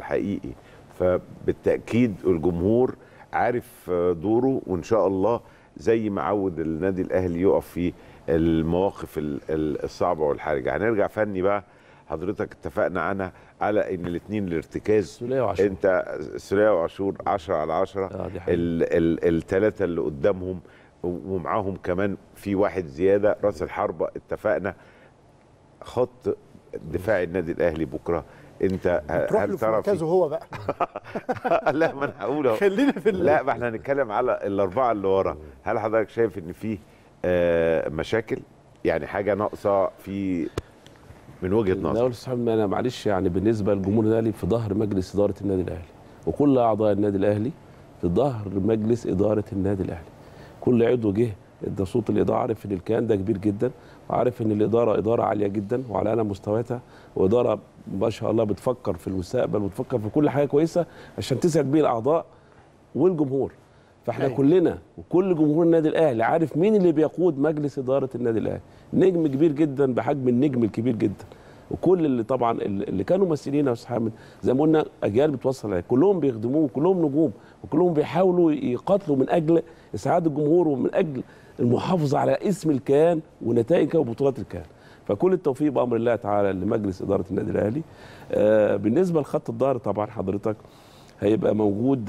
الحقيقي. فبالتاكيد الجمهور عارف دوره، وان شاء الله زي ما عود النادي الاهلي يقف في المواقف الصعبه والحرجه. هنرجع فني بقى. حضرتك اتفقنا على ان الاثنين الارتكاز، انت سوليه وعاشور 10 على 10. الثلاثه اللي قدامهم ومعاهم كمان في واحد زياده راس الحربه. اتفقنا خط دفاع النادي الاهلي بكره انت هل ترى مركزه هو بقى؟ لا ما انا هقول اهو. خلينا في لا ما احنا هنتكلم على الاربعه اللي ورا. هل حضرتك شايف ان في مشاكل، يعني حاجه ناقصه في من وجهه نظر؟ لا انا معلش، يعني بالنسبه للجمهور الاهلي في ظهر مجلس اداره النادي الاهلي، وكل اعضاء النادي الاهلي في ظهر مجلس اداره النادي الاهلي. كل عضو جه ادى صوت الاداره، عارف ان الكيان ده كبير جدا، وعارف ان الاداره اداره عاليه جدا وعلى اعلى مستوياتها، واداره ما شاء الله بتفكر في المستقبل وبتفكر في كل حاجه كويسه عشان تسعد بيه الاعضاء والجمهور. فاحنا كلنا وكل جمهور النادي الاهلي عارف مين اللي بيقود مجلس اداره النادي الاهلي. نجم كبير جدا بحجم النجم الكبير جدا، وكل اللي طبعا اللي كانوا ممثلين يا استاذ حامد زي ما قلنا اجيال بتوصل عليه، كلهم بيخدموه وكلهم نجوم وكلهم بيحاولوا يقاتلوا من اجل اسعاد الجمهور ومن اجل المحافظه على اسم الكيان ونتائج وبطولات الكيان. فكل التوفيق بامر الله تعالى لمجلس اداره النادي الاهلي. بالنسبه لخط الظهر طبعا حضرتك هيبقى موجود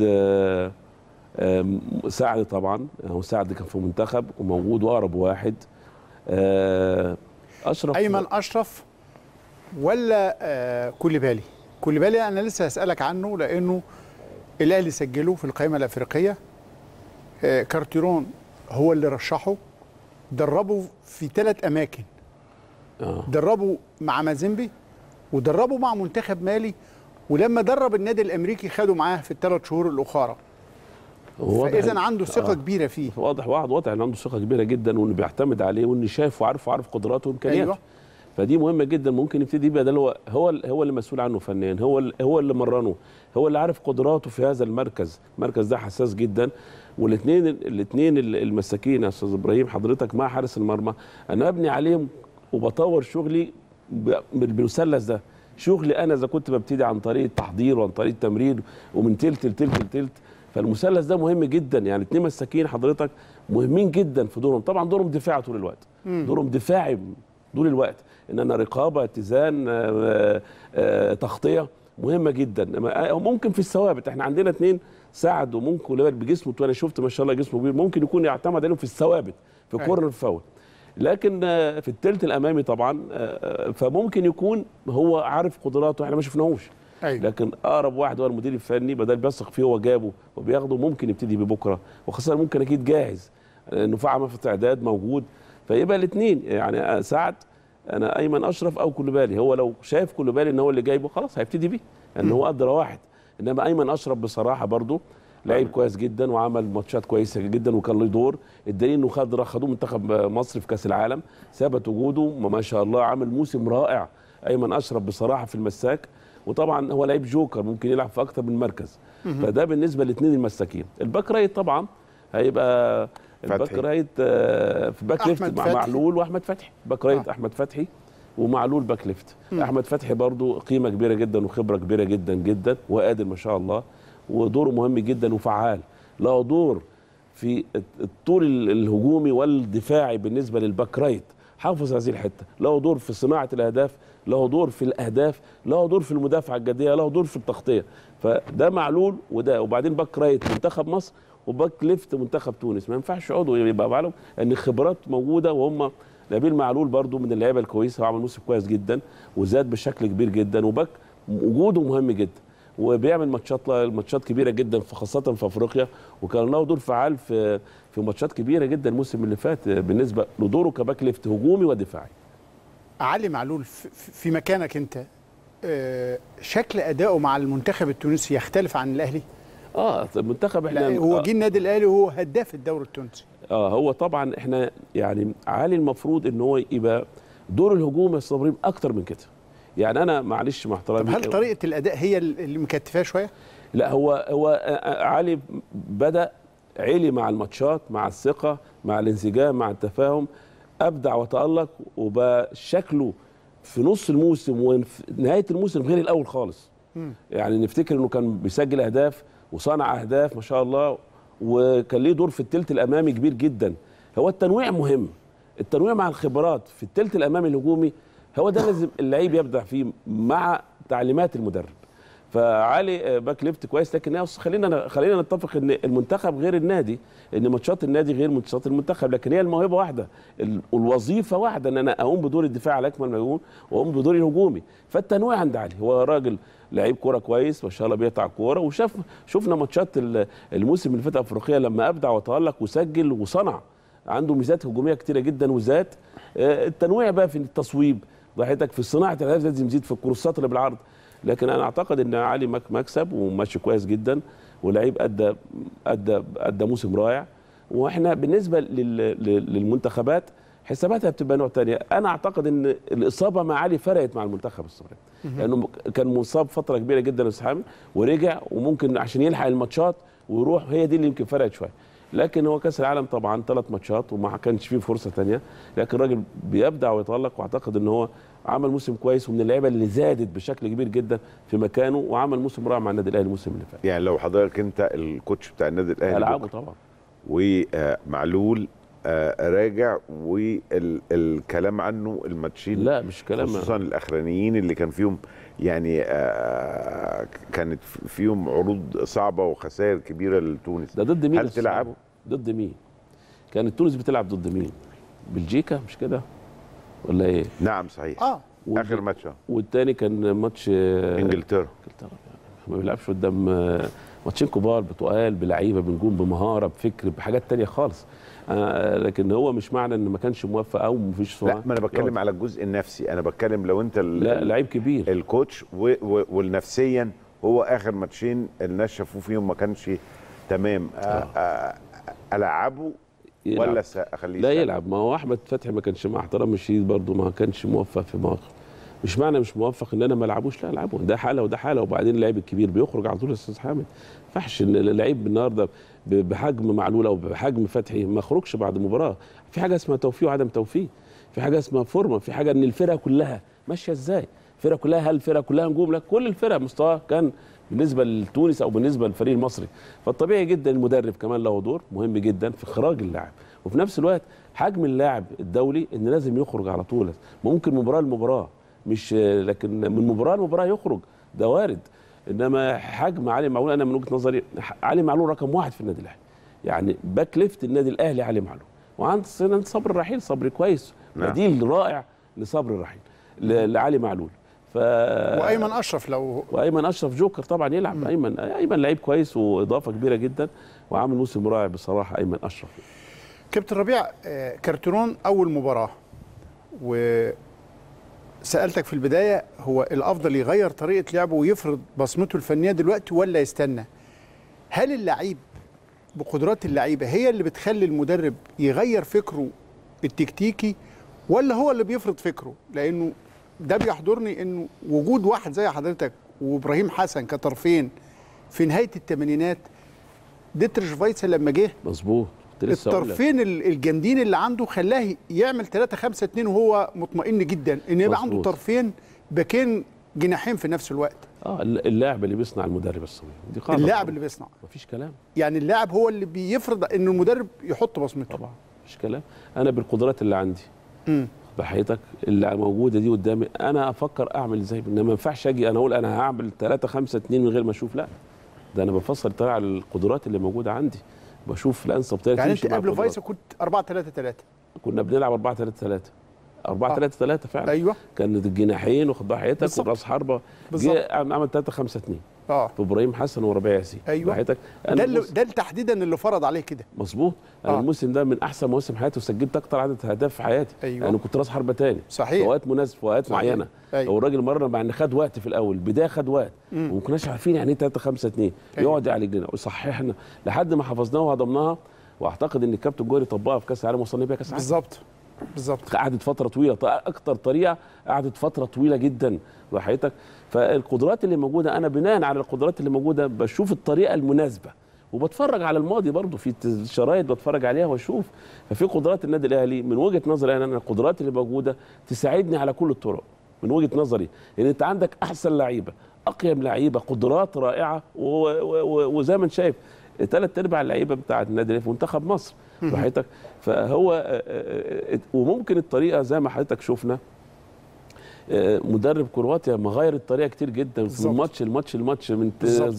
سعد. طبعا هو سعد كان في منتخب وموجود واقرب واحد. اشرف ايمن اشرف ولا كوليبالي؟ كوليبالي انا لسه هسالك عنه لانه الاهلي سجله في القائمه الافريقيه. كارتيرون هو اللي رشحه، دربه في 3 أماكن. دربه مع مازيمبي ودربه مع منتخب مالي، ولما درب النادي الامريكي خده معاه في ال3 شهور الاخرى. فاذا عنده ثقه كبيره فيه. واضح ان عنده ثقه كبيره جدا، وانه بيعتمد عليه، وانه شايف وعارف قدراته وامكانياته. أيوة. فدي مهمه جدا. ممكن يبتدي بيها، ده هو اللي مسؤول عنه فنيا، هو اللي مرنه، هو اللي عارف قدراته في هذا المركز. المركز ده حساس جدا. والاثنين المساكين يا استاذ ابراهيم حضرتك مع حارس المرمى، انا ابني عليهم وبطور شغلي بالمثلث ده. شغلي انا اذا كنت ببتدي عن طريق التحضير وعن طريق التمرين ومن تلت لتلت لتلت، فالمثلث ده مهم جدا. يعني 2 مساكين حضرتك مهمين جدا في دورهم. طبعا دورهم دفاعي طول الوقت، دورهم دفاعي طول الوقت، ان انا رقابه، اتزان، تغطيه مهمه جدا. ممكن في الثوابت احنا عندنا 2 سعد وممكن بجسمه، وانا شفت ما شاء الله جسمه كبير، ممكن يكون يعتمد عليهم في الثوابت في كورنر فاول، لكن في الثلث الامامي طبعا فممكن يكون هو عارف قدراته احنا ما شفناهوش. لكن اقرب واحد هو المدير الفني، بدل بيثق فيه هو جابه وبياخده، ممكن يبتدي ببكره، وخاصه ممكن اكيد جاهز انه فعلا في اعداد موجود. فيبقى الاثنين يعني سعد، انا ايمن اشرف او كوليبالي. هو لو شايف كوليبالي ان هو اللي جايبه خلاص هيبتدي بيه، لان هو ادرى واحد. انما ايمن اشرف بصراحه برضه لعيب كويس جدا وعمل ماتشات كويسه جدا وكان له دور. الدليل انه خدوه منتخب مصر في كاس العالم، ثبت وجوده ما شاء الله، عامل موسم رائع ايمن اشرف بصراحه في المساك. وطبعا هو لعيب جوكر ممكن يلعب في اكتر من مركز. فده بالنسبه للاثنين المساكين. الباك رايت طبعا هيبقى الباك رايت في باك ليفت مع معلول واحمد فتحي. باك رايت احمد فتحي ومعلول باك ليفت. احمد فتحي برضو قيمه كبيره جدا وخبره كبيره جدا جدا وقادر ما شاء الله، ودوره مهم جدا وفعال. له دور في الطول الهجومي والدفاعي بالنسبه للباك رايت، حافظ هذه الحته. له دور في صناعه الاهداف، له دور في الاهداف، له دور في المدافعه الجديه، له دور في التغطيه. فده معلول وده. وبعدين باك رايت منتخب مصر وباك ليفت منتخب تونس، ما ينفعش يقعدوا يبقى معلوم ان الخبرات موجوده. وهم نبيل معلول برضو من اللعيبه الكويسه وعمل موسم كويس جدا وزاد بشكل كبير جدا، وباك وجوده مهم جدا وبيعمل ماتشات كبيره جدا خاصه في افريقيا، وكان له دور فعال في ماتشات كبيره جدا الموسم اللي فات بالنسبه لدوره كباك ليفت هجومي ودفاعي. علي معلول في مكانك انت، شكل اداؤه مع المنتخب التونسي يختلف عن الاهلي؟ المنتخب احنا هو جه النادي الاهلي وهو هداف الدوري التونسي. هو طبعا احنا يعني علي المفروض ان هو يبقى دور الهجوم يا استاذ ابراهيم اكتر من كده. يعني انا معلش مع احترامي، طب هل طريقه الاداء هي اللي مكتفاه شويه؟ لا، هو علي بدا علي مع الماتشات، مع الثقه، مع الانسجام، مع التفاهم، ابدع وتالق، وبقى شكله في نص الموسم وفي نهايه الموسم غير الاول خالص. يعني نفتكر انه كان بيسجل اهداف وصنع اهداف ما شاء الله، وكان ليه دور في الثلث الامامي كبير جدا. هو التنويع مهم، التنويع مع الخبرات في الثلث الامامي الهجومي هو ده لازم اللعيب يبدع فيه مع تعليمات المدرب. فعلي باك ليفت كويس، لكن خلينا نتفق ان المنتخب غير النادي، ان ماتشات النادي غير ماتشات المنتخب، لكن هي الموهبه واحده، الوظيفه واحده، ان انا اقوم بدور الدفاع على اكمل ما يكون واقوم بدوري الهجومي. فالتنويع عند علي، هو راجل لعيب كوره كويس ما شاء الله، بيقطع كوره، شفنا ماتشات الموسم اللي فات افريقيا لما ابدع وتالق وسجل وصنع، عنده ميزات هجوميه كتيره جدا وذات. التنويع بقى في التصويب ضحيتك، في صناعه الاهداف لازم يزيد، في الكروسات اللي بالعرض. لكن انا اعتقد ان علي مكسب وماشي كويس جدا، ولعيب ادى موسم رائع. واحنا بالنسبه للمنتخبات حساباتها بتبقى نوع ثانيه. انا اعتقد ان الاصابه مع علي فرقت مع المنتخب السوري، لانه كان مصاب فتره كبيره جدا يا استاذ حامد، ورجع وممكن عشان يلحق الماتشات ويروح، هي دي اللي يمكن فرقت شويه. لكن هو كاس العالم طبعا 3 ماتشات وما كانش فيه فرصه ثانيه، لكن الراجل بيبدع ويتالق، واعتقد ان هو عمل موسم كويس ومن اللعيبه اللي زادت بشكل كبير جدا في مكانه، وعمل موسم رائع مع النادي الاهلي الموسم اللي فات. يعني لو حضرتك انت الكوتش بتاع النادي الاهلي العابه طبعا، ومعلول راجع، والكلام عنه الماتشين لا مش كلام، خصوصا الاخرانيين اللي كان فيهم يعني كانت فيهم عروض صعبه وخسائر كبيره لتونس. ده ضد مين؟ هل تلعبوا؟ ضد مين؟ كانت تونس بتلعب ضد مين؟ بلجيكا مش كده؟ ولا ايه؟ نعم صحيح. اخر ماتش. والتاني كان ماتش انجلترا. ما بيلعبش قدام ماتشين كبار بتقال بلعيبه بنجوم بمهاره بفكر بحاجات تانية خالص. لكن هو مش معنى ان ما كانش موفق او ما فيش لا، ما انا بتكلم على الجزء النفسي، انا بتكلم لو انت لا لعيب كبير الكوتش والنفسيا، هو اخر ماتشين الناس شافوه فيهم ما كانش تمام. العبه ولا اخليه؟ لا يلعب. ما هو احمد فتحي ما كانش، مع احترام الشديد برضه، ما كانش موفق في مواقف. مش معنى مش موفق ان انا ما العبوش، لا العبه، ده حاله وده حاله. وبعدين اللعيب الكبير بيخرج على طول يا استاذ حامد. ما ينفعش ان اللعيب النهارده بحجم معلول او بحجم فتحي ما يخرجش بعد مباراه. في حاجه اسمها توفيق وعدم توفيق، في حاجه اسمها فورمه، في حاجه ان الفرقه كلها ماشيه ازاي. الفرقه كلها، هل الفرقه كلها نجوم؟ لا، كل الفرقه مستواها كان بالنسبه لتونس او بالنسبه للفريق المصري. فالطبيعي جدا المدرب كمان له دور مهم جدا في اخراج اللاعب، وفي نفس الوقت حجم اللاعب الدولي ان لازم يخرج على طول. ممكن مباراه لمباراه، مش لكن من مباراه لمباراه يخرج، ده وارد. انما حجم علي معلول، انا من وجهه نظري علي معلول رقم 1 في النادي الاهلي، يعني باك ليفت النادي الاهلي علي معلول. وعند صبري الرحيل، صبري كويس، بديل رائع لصبري الرحيل لعلي معلول. وايمن اشرف، وايمن اشرف جوكر طبعا يلعب. ايمن لعيب كويس واضافه كبيره جدا، وعامل موسم رائع بصراحه ايمن اشرف. كابتن ربيع، كارتيرون اول مباراه، وسالتك في البدايه هو الافضل يغير طريقه لعبه ويفرض بصمته الفنيه دلوقتي ولا يستنى؟ هل اللعيب بقدرات اللعيبه هي اللي بتخلي المدرب يغير فكره التكتيكي، ولا هو اللي بيفرض فكره؟ لانه ده بيحضرني انه وجود واحد زي حضرتك وابراهيم حسن كطرفين في نهايه الثمانينات، ديتريش فايتسل لما جه مظبوط، الطرفين الجامدين اللي عنده خلاه يعمل 3-5-2 وهو مطمئن جدا ان يبقى عنده طرفين باكين جناحين في نفس الوقت. اللاعب اللي بيصنع المدرب الصغير، دي قاعده. اللاعب اللي بيصنع، مفيش كلام. يعني اللاعب هو اللي بيفرض ان المدرب يحط بصمته. طبعا مفيش كلام. انا بالقدرات اللي عندي بحياتك اللي موجوده دي قدامي، انا افكر اعمل ازاي. انما ما ينفعش اجي انا اقول انا هعمل 3-5-2 من غير ما اشوف. لا، ده انا بفسر طريقه على القدرات اللي موجوده عندي، بشوف الانسب طريقه. يعني انت قبل فايسا كنت 4-3-3؟ كنا بنلعب 4-3-3 فعلا. ايوه، كانت الجناحين واخد حياتك وراس حربه. جه عمل 3-5-2 في ابراهيم حسن وربيع ياسين. ايوه، ده تحديدا اللي فرض عليه كده. مظبوط. انا الموسم ده من احسن مواسم حياتي، وسجلت اكتر عدد اهداف في حياتي. ايوه، انا كنت راس حربه تاني. صحيح، في اوقات مناسبه، في اوقات معينه. أيوة. هو الراجل مره مع ان خد وقت في الاول، البدايه خد وقت وما كناش عارفين يعني ايه 3-5-2. يقعد على رجلنا ويصححنا لحد ما حفظناها وهضمناها. واعتقد ان الكابتن جوري طبقها في كاس العالم، وصلنا بيها كاس العالم. بالظبط. قعدت فتره طويله، اكتر طريقه قعدت فتره طويله جدا راحتك. فالقدرات اللي موجوده، انا بناء على القدرات اللي موجوده بشوف الطريقه المناسبه، وبتفرج على الماضي برضو في شرايط بتفرج عليها واشوف. ففي قدرات النادي الاهلي من وجهه نظري انا القدرات اللي موجوده تساعدني على كل الطرق من وجهه نظري. ان انت عندك احسن لعيبه، اقيم لعيبه، قدرات رائعه، وزي ما انت شايف 3/4 اللعيبه بتاعت النادي الاهلي في منتخب مصر راحتك. فهو وممكن الطريقه زي ما حضرتك شفنا مدرب كرواتيا مغير الطريقه كتير جدا من ماتش الماتش من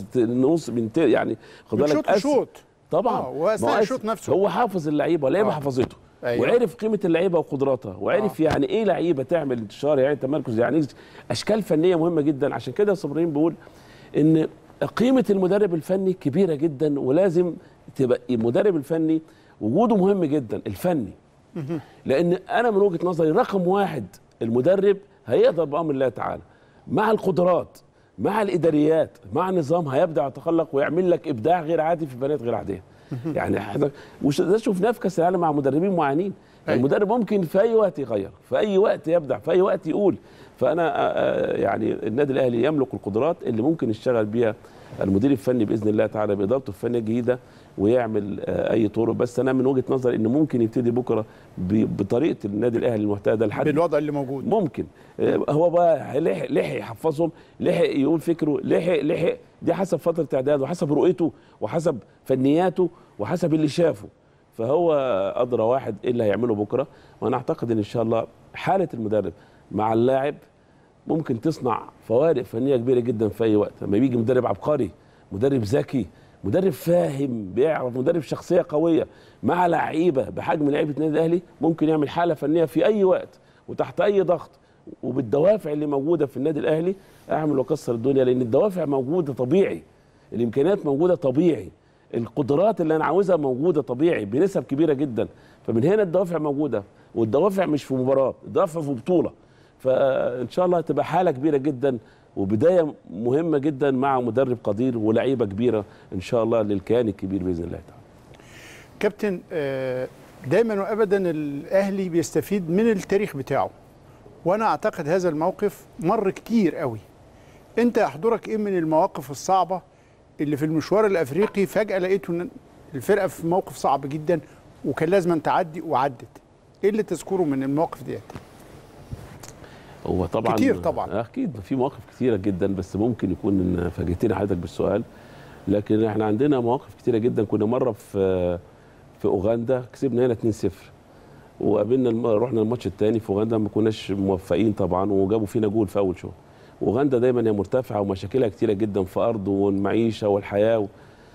نص من يعني خد بالك شوط طبعا واثناء الشوط نفسه هو حافظ اللعيبه اللعيبه حفظته. أيوة. وعرف قيمه اللعيبه وقدراتها وعرف يعني ايه لعيبه تعمل انتشار يعني تمركز يعني اشكال فنيه مهمه جدا. عشان كده يا ابراهيم بيقول ان قيمه المدرب الفني كبيره جدا ولازم تبقى المدرب الفني وجوده مهم جدا الفني. لان انا من وجهه نظري رقم واحد المدرب هيقدر بامر الله تعالى مع القدرات مع الاداريات مع النظام هيبدع ويتخلق ويعمل لك ابداع غير عادي في بنات غير عاديه. يعني احنا ده شفناه في كاس العالم مع مدربين معينين. المدرب ممكن في اي وقت يغير في اي وقت يبدع في اي وقت يقول. فانا يعني النادي الاهلي يملك القدرات اللي ممكن يشتغل بيها المدير الفني باذن الله تعالى بادارته الفنيه الجديده ويعمل اي طرق. بس انا من وجهه نظري ان ممكن يبتدي بكره بطريقه النادي الاهلي المعتاده لحد بالوضع اللي موجود ممكن. هو بقى لحق يحفظهم لحق يقول فكره لحق دي حسب فتره اعداده وحسب رؤيته وحسب فنياته وحسب اللي شافه. فهو ادرى واحد ايه اللي هيعمله بكره. وانا اعتقد ان شاء الله حاله المدرب مع اللاعب ممكن تصنع فوارق فنيه كبيره جدا في اي وقت. لما بيجي مدرب عبقري مدرب ذكي مدرب فاهم بيعرف مدرب شخصيه قويه مع لعيبه بحجم لعيبه النادي الاهلي ممكن يعمل حاله فنيه في اي وقت وتحت اي ضغط وبالدوافع اللي موجوده في النادي الاهلي اعمل واكسر الدنيا. لان الدوافع موجوده طبيعي الامكانيات موجوده طبيعي القدرات اللي انا عاوزها موجوده طبيعي بنسب كبيره جدا. فمن هنا الدوافع موجوده والدوافع مش في مباراه الدوافع في بطوله. فان شاء الله هتبقى حاله كبيره جدا وبدايه مهمه جدا مع مدرب قدير ولاعيبه كبيره ان شاء الله للكيان الكبير باذن الله تعالى. كابتن دايما وابدا الاهلي بيستفيد من التاريخ بتاعه وانا اعتقد هذا الموقف مر كتير قوي. انت يحضرك ايه من المواقف الصعبه اللي في المشوار الافريقي فجاه لقيته ان الفرقه في موقف صعب جدا وكان لازم أن تعدي وعدت؟ ايه اللي تذكره من المواقف ديت؟ هو طبعا كتير طبعا اكيد في مواقف كتيره جدا بس ممكن يكون فاجئتني حضرتك بالسؤال. لكن احنا عندنا مواقف كتيره جدا. كنا مره في اوغندا كسبنا هنا 2-0 وقابلنا رحنا الماتش الثاني في اوغندا ما كناش موفقين طبعا وجابوا فينا جول في اول شوط. اوغندا دايما هي مرتفعه ومشاكلها كتيره جدا في ارض والمعيشه والحياه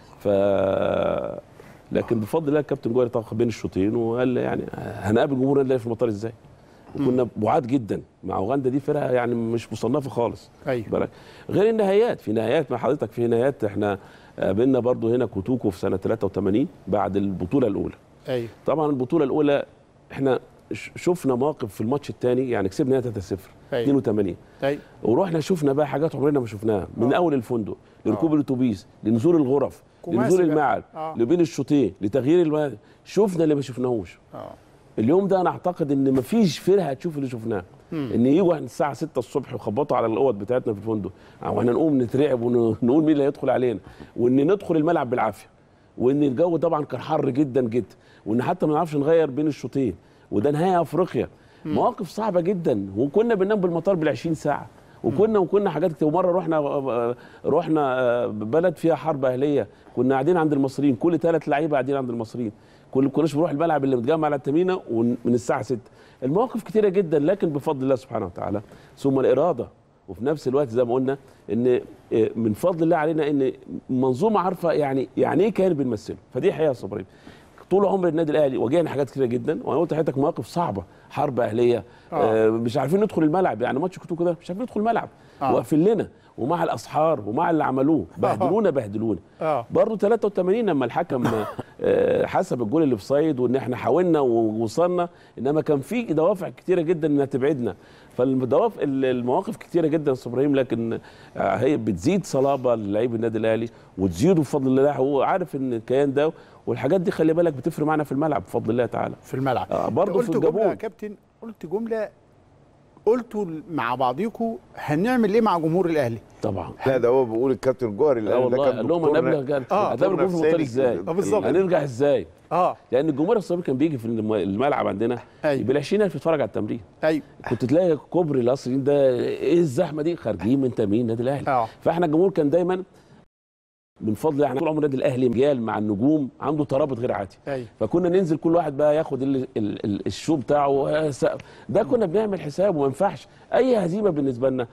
لكن بفضل الله الكابتن جوهري طبخ بين الشوطين وقال يعني هنقابل جمهور النادي في المطار ازاي؟ وكنا بعاد جدا مع اوغندا دي فرقه يعني مش مصنفه خالص. ايوه غير النهايات في نهايات مع حضرتك في نهايات احنا قابلنا برضو هنا كوتوكو في سنه 83 بعد البطوله الاولى. ايوه طبعا البطوله الاولى احنا شفنا مواقف في الماتش الثاني يعني كسبنا 3-0 82 ايوه ورحنا شفنا بقى حاجات عمرنا ما شفناها من اول الفندق لركوب الاتوبيس لنزول الغرف لنزول الملعب لبين الشوطين لتغيير شفنا اللي ما شفناهوش. اليوم ده انا اعتقد ان مفيش فرقه هتشوف اللي شفناه. ان يجوا الساعه 6 الصبح ويخبطوا على الاوض بتاعتنا في الفندق واحنا نقوم نترعب ونقول مين اللي هيدخل علينا وان ندخل الملعب بالعافيه وان الجو طبعا كان حر جدا جدا وان حتى ما نعرفش نغير بين الشوطين وده نهايه افريقيا. مواقف صعبه جدا وكنا بننام بالمطار بال20 ساعه وكنا حاجات كتير. ومره رحنا بلد فيها حرب اهليه كنا قاعدين عند المصريين كل 3 لعيبه قاعدين عند المصريين كناش بنروح الملعب اللي متجمع على التمينه من الساعه 6. المواقف كتيره جدا لكن بفضل الله سبحانه وتعالى ثم الاراده وفي نفس الوقت زي ما قلنا ان من فضل الله علينا ان منظومه عارفه يعني ايه كان بنمثله. فدي حقيقه يا صبري طول عمر النادي الاهلي واجهنا حاجات كتيره جدا وانا قلت لحضرتك مواقف صعبه حرب اهليه مش عارفين ندخل الملعب يعني ماتش كوتوكو ده مش عارفين ندخل الملعب واقفين لنا ومع الاسحار ومع اللي عملوه بهدلونا برضه 83 لما الحكم حسب الجول اللي في صيد وان احنا حاولنا ووصلنا انما كان في دوافع كتيره جدا انها تبعدنا. المواقف كتيره جدا يا استاذ ابراهيم لكن هي بتزيد صلابه للاعيب النادي الاهلي وتزيده بفضل الله. هو عارف ان الكيان ده والحاجات دي خلي بالك بتفرق معنا في الملعب بفضل الله تعالى. في الملعب برضه في الجابون قلت جمله يا كابتن قلتوا مع بعضيكم هنعمل ايه مع جمهور الاهلي؟ طبعا لا ده هو بيقول الكابتن الجوهري والله قال لهم هنقابل هتقابل الجمهور في المطار ازاي؟ بالظبط هنرجع ازاي؟ لان الجمهور الصبي كان بيجي في الملعب عندنا بال20,000 يتفرج على التمرين. كنت تلاقي كوبري القصرين ده ايه الزحمه دي خارجين من تمرين النادي الاهلي. فاحنا الجمهور كان دايما من فضل يعني طول عمر النادي الاهلي رجال مع النجوم عنده ترابط غير عادي. أيوة. فكنا ننزل كل واحد بقى ياخد الشو بتاعه ده كنا بنعمل حساب وما ينفعش اي هزيمه بالنسبه لنا.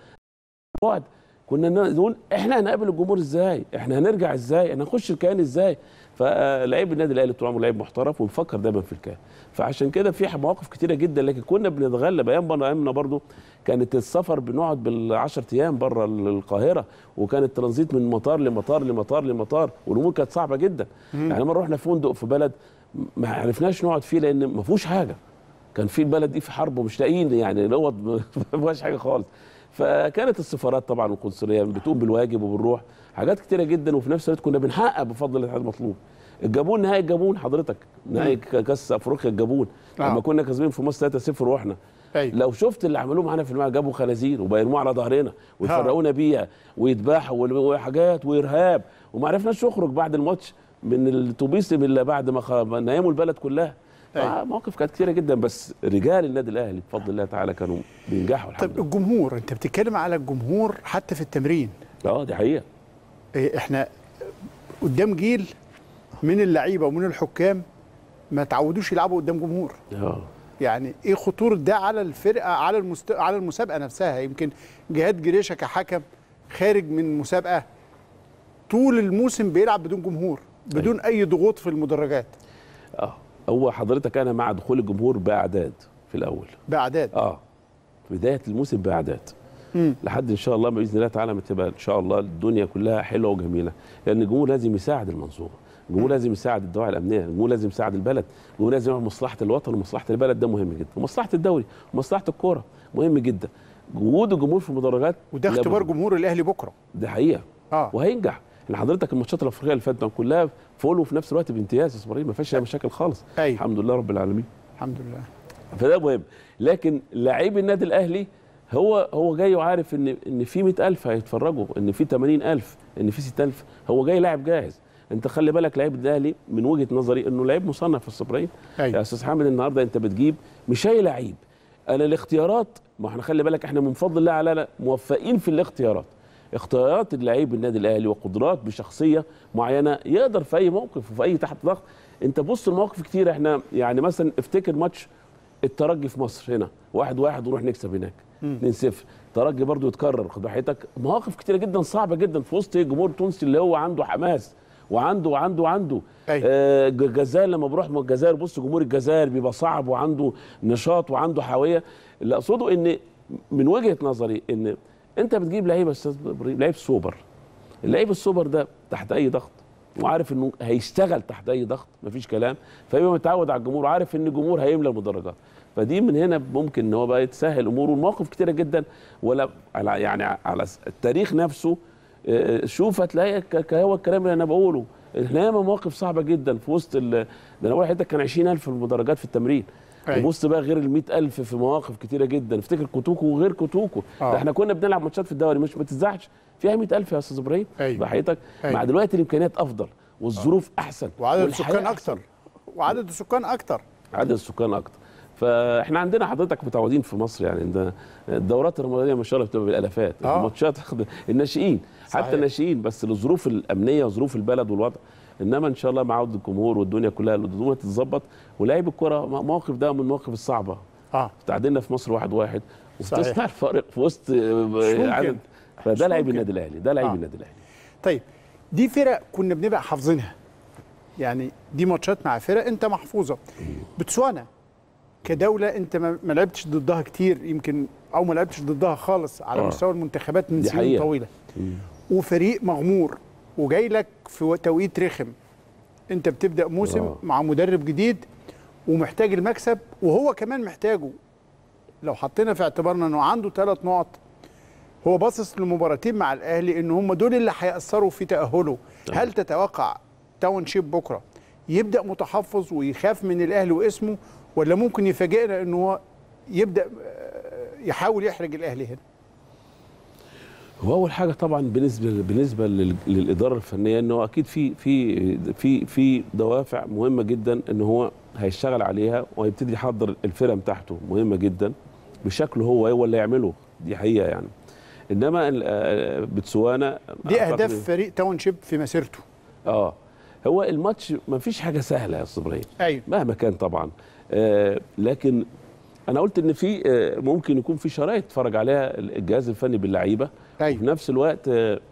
كنا نقول احنا هنقابل الجمهور ازاي؟ احنا هنرجع ازاي؟ احنا هنخش الكيان ازاي؟ فلعيب النادي الاهلي طول عمره لعيب محترف وبيفكر دايما في الكيان. فعشان كده في مواقف كتيره جدا، لكن كنا بنتغلب ايامنا برضو. كانت السفر بنقعد بال10 ايام بره القاهره، وكان الترانزيت من مطار لمطار لمطار لمطار، والامور كانت صعبه جدا. يعني مره رحنا فندق في بلد ما عرفناش نقعد فيه لان ما فيهوش حاجه. كان في البلد دي في حرب ومش لاقيين يعني نقعد ما فيهاش حاجه خالص. فكانت السفارات طبعا والقنصليه بتقوم بالواجب وبنروح حاجات كتيره جدا، وفي نفس الوقت كنا بنحقق بفضل الله المطلوب. الجابون نهائي الجابون حضرتك نهائي كاس افريقيا الجابون لما كنا كاسبين في مصر 3-0 واحنا لو شفت اللي عملوه معانا في الملعب، جابوا خنازير وبيرموه على ظهرنا ويفرقونا بيها ويذبحوا وحاجات وارهاب، وما عرفناش نخرج بعد الماتش من الاتوبيس الا بعد ما نيموا البلد كلها. مواقف كانت كتيره جدا، بس رجال النادي الاهلي بفضل الله تعالى كانوا بينجحوا الحمد لله. طب الجمهور، انت بتتكلم على الجمهور حتى في التمرين. دي حقيقه. احنا قدام جيل من اللعيبه ومن الحكام ما تعودوش يلعبوا قدام جمهور. يعني ايه خطوره ده على الفرقه، على المسابقه نفسها؟ يمكن جهاد جريشه كحكم خارج من مسابقه طول الموسم بيلعب بدون جمهور، بدون اي ضغوط في المدرجات. هو حضرتك انا مع دخول الجمهور باعداد في الاول. باعداد. في بدايه الموسم باعداد. لحد ان شاء الله باذن الله تعالى ما تبقى ان شاء الله الدنيا كلها حلوه وجميله، لان الجمهور لازم يساعد المنظومه، الجمهور لازم يساعد الدواعي الامنيه، الجمهور لازم يساعد البلد، الجمهور لازم يعمل مصلحه الوطن ومصلحه البلد، ده مهم جدا، ومصلحه الدوري ومصلحه الكوره مهم جدا. وجود الجمهور في المدرجات وده اختبار جمهور الاهلي بكره. ده حقيقه. وهينجح. ان حضرتك الماتشات الافريقيه اللي فاتت كلها فول وفي نفس الوقت بامتياز يا اسماعيل، ما فيهاش اي مشاكل خالص. الحمد لله رب العالمين. الحمد لله. فده مهم. لكن لعيب النادي الاهلي هو جاي وعارف ان في 100,000 هيتفرجوا، ان في 80,000، ان في 6,000، هو جاي لاعب جاهز. انت خلي بالك لعيب الاهلي من وجهه نظري انه لعيب مصنف في السوبرين. يا استاذ حامد النهارده انت بتجيب مش اي لعيب. انا الاختيارات، ما احنا خلي بالك احنا من فضل الله على موفقين في الاختيارات. اختيارات اللعيب النادي الاهلي وقدرات بشخصيه معينه يقدر في اي موقف وفي اي تحت ضغط. انت بص المواقف كتير، احنا يعني مثلا افتكر ماتش الترجي في مصر هنا 1-1 ونروح نكسب هناك 2-0. الترجي برضو يتكرر، خد راحتك. مواقف كتيره جدا صعبه جدا في وسط الجمهور التونسي اللي هو عنده حماس وعنده الجزائر لما بروح من الجزائر، بص جمهور الجزائر بيبقى صعب وعنده نشاط وعنده حيويه. اللي اقصده ان من وجهه نظري ان انت بتجيب لعيب يا استاذ ابراهيم، لعيب سوبر. اللعيب السوبر ده تحت اي ضغط وعارف انه هيشتغل تحت اي ضغط، مفيش كلام، فيبقى متعود على الجمهور وعارف ان الجمهور هيملى المدرجات. فدي من هنا ممكن ان هو بقى يتسهل اموره. والمواقف كتيره جدا، ولا على التاريخ نفسه شوف هتلاقي هو الكلام اللي انا بقوله. احنا مواقف صعبه جدا في وسط ده انا بقول لحضرتك كان 20,000 في المدرجات في التمرين. وبص بقى غير ال 100,000 في مواقف كتيره جدا. افتكر كوتوكو وغير كوتوكو. ده احنا كنا بنلعب ماتشات في الدوري مش ما تزعش فيها 100,000 يا استاذ ابراهيم. بحياتك مع دلوقتي الامكانيات افضل والظروف احسن وعدد السكان اكتر. عدد السكان اكتر. فاحنا عندنا حضرتك متعودين في مصر يعني الدورات الرمضانيه ما شاء الله بتبقى بالالافات. الماتشات الناشئين حتى الناشئين، بس للظروف الامنيه وظروف البلد والوضع. انما ان شاء الله مع عوده الجمهور والدنيا كلها الدنيا تتظبط. ولاعيب الكره موقف ده من المواقف الصعبه. تعادلنا في مصر 1-1 وتصنع الفارق في وسط عدد. فده لعيب النادي الاهلي، ده لعيب النادي الاهلي. طيب دي فرق كنا بنبقى حافظينها، يعني دي ماتشات مع فرق انت محفوظه. بتسوانا كدوله انت ما لعبتش ضدها كتير يمكن، او ما لعبتش ضدها خالص على مستوى المنتخبات من سنين طويله. وفريق مغمور وجاي لك في توقيت رخم. انت بتبدا موسم مع مدرب جديد ومحتاج المكسب، وهو كمان محتاجه. لو حطينا في اعتبارنا انه عنده 3 نقط، هو باصص لمباراتين مع الاهلي ان هم دول اللي هيأثروا في تأهله. هل تتوقع تاون شيب بكره يبدا متحفظ ويخاف من الاهلي واسمه، ولا ممكن يفاجئنا ان هو يبدا يحاول يحرج الاهلي هنا؟ هو اول حاجه طبعا بالنسبه للاداره الفنيه انه اكيد في دوافع مهمه جدا ان هو هيشتغل عليها وهيبتدي يحضر الفرقه بتاعته مهمه جدا بشكله هو اللي يعمله. دي حقيقه يعني. انما بتسوانا دي اهداف فريق تاونشيب في مسيرته. هو الماتش ما فيش حاجه سهله يا استاذ ابراهيم. ايوه مهما كان طبعا. لكن انا قلت ان في ممكن يكون في شرايط اتفرج عليها الجهاز الفني باللعيبه. أيوة. وفي نفس الوقت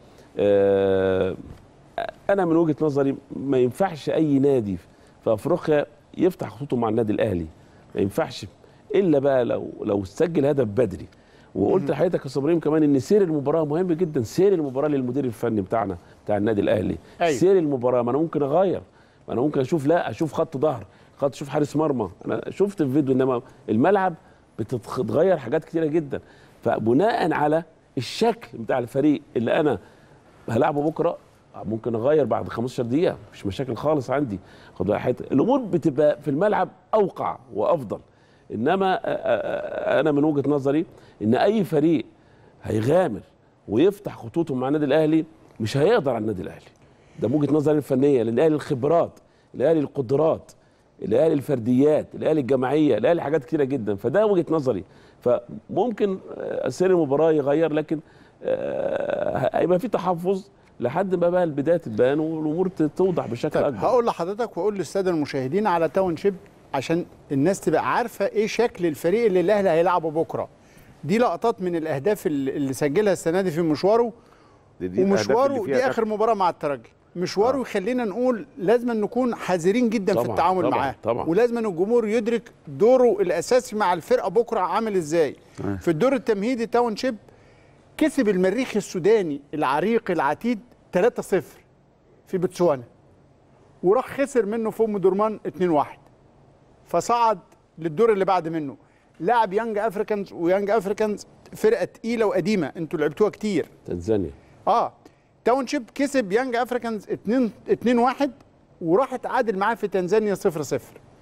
انا من وجهه نظري ما ينفعش اي نادي في افريقيا يفتح خطوطه مع النادي الاهلي، ما ينفعش الا بقى لو سجل هدف بدري. وقلت لحضرتك يا استاذ ابراهيم كمان ان سير المباراه مهم جدا، سير المباراه للمدير الفني بتاعنا بتاع النادي الاهلي. أيوة. سير المباراه، ما انا ممكن اغير، ما انا ممكن اشوف خط ظهر، اشوف حارس مرمى، انا شفت في فيديو، انما الملعب بتتغير حاجات كتيره جدا. فبناء على الشكل بتاع الفريق اللي انا هلعبه بكره ممكن اغير بعد 15 دقيقه، مش مشاكل خالص عندي. الامور بتبقى في الملعب اوقع وافضل. انما انا من وجهه نظري ان اي فريق هيغامر ويفتح خطوطه مع النادي الاهلي مش هيقدر على النادي الاهلي. ده وجهه نظري الفنيه، لان الاهلي الخبرات، الاهلي القدرات، الاهلي الفرديات، الاهلي الجماعيه، الاهلي حاجات كتيره جدا. فده وجهه نظري. فممكن سير المباراه يغير، لكن هيبقى في تحفظ لحد ما بقى البدايه تبان والامور توضح بشكل اكبر. هقول لحضرتك واقول للساده المشاهدين على تاونشيب عشان الناس تبقى عارفه ايه شكل الفريق اللي الاهلي هيلعبه بكره. دي لقطات من الاهداف اللي سجلها السنه دي في مشواره. ومشواره دي اخر مباراه مع الترجي. مشواره يخلينا نقول لازم نكون حذرين جدا طبعًا في التعامل معاه. طبعًا. ولازم الجمهور يدرك دوره الاساسي مع الفرقه بكره عامل ازاي. في الدور التمهيدي تاونشيب كسب المريخ السوداني العريق العتيد 3-0 في بوتسوانا، وراح خسر منه في ام درمان 2-1، فصعد للدور اللي بعد منه. لاعب يانج افريكانز، ويانج افريكانز فرقه تقيله وقديمه، انتوا لعبتوها كتير. تنزانيا. تاونشيب كسب يانج افريكانز 2-1 وراح اتعادل معاه في تنزانيا 0-0.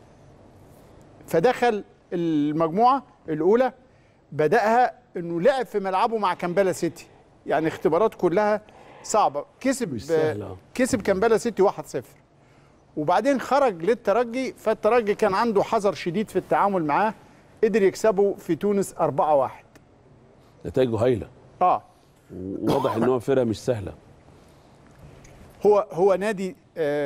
فدخل المجموعه الاولى بداها انه لعب في ملعبه مع كامبالا سيتي، يعني اختبارات كلها صعبه. كسب كامبالا سيتي 1-0، وبعدين خرج للترجي، فالترجي كان عنده حذر شديد في التعامل معاه، قدر يكسبه في تونس 4-1. نتائجه هايله. وواضح ان هو فرقه مش سهله. هو نادي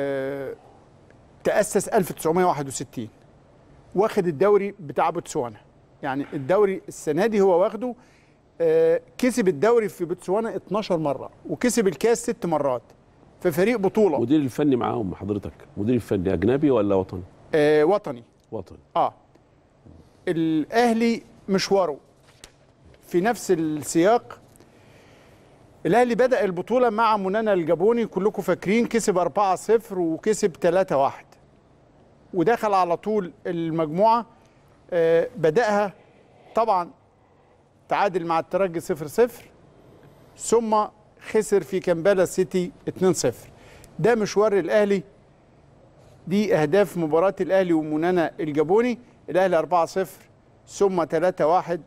تأسس 1961، واخد الدوري بتاع بوتسوانا، يعني الدوري السنه دي هو واخده. كسب الدوري في بوتسوانا 12 مره، وكسب الكاس 6 مرات في فريق بطوله. مدير الفني معاهم حضرتك مدير الفني اجنبي ولا وطني؟ وطني. وطني. الاهلي مشواره في نفس السياق. الاهلي بدأ البطوله مع منانا الجابوني، كلكم فاكرين، كسب 4-0 وكسب 3-1 ودخل على طول المجموعه. بدأها طبعا تعادل مع الترجي 0-0، ثم خسر في كامبالا سيتي 2-0. ده مشوار الاهلي، دي اهداف مباراه الاهلي ومنانا الجابوني. الاهلي 4-0 ثم 3-1.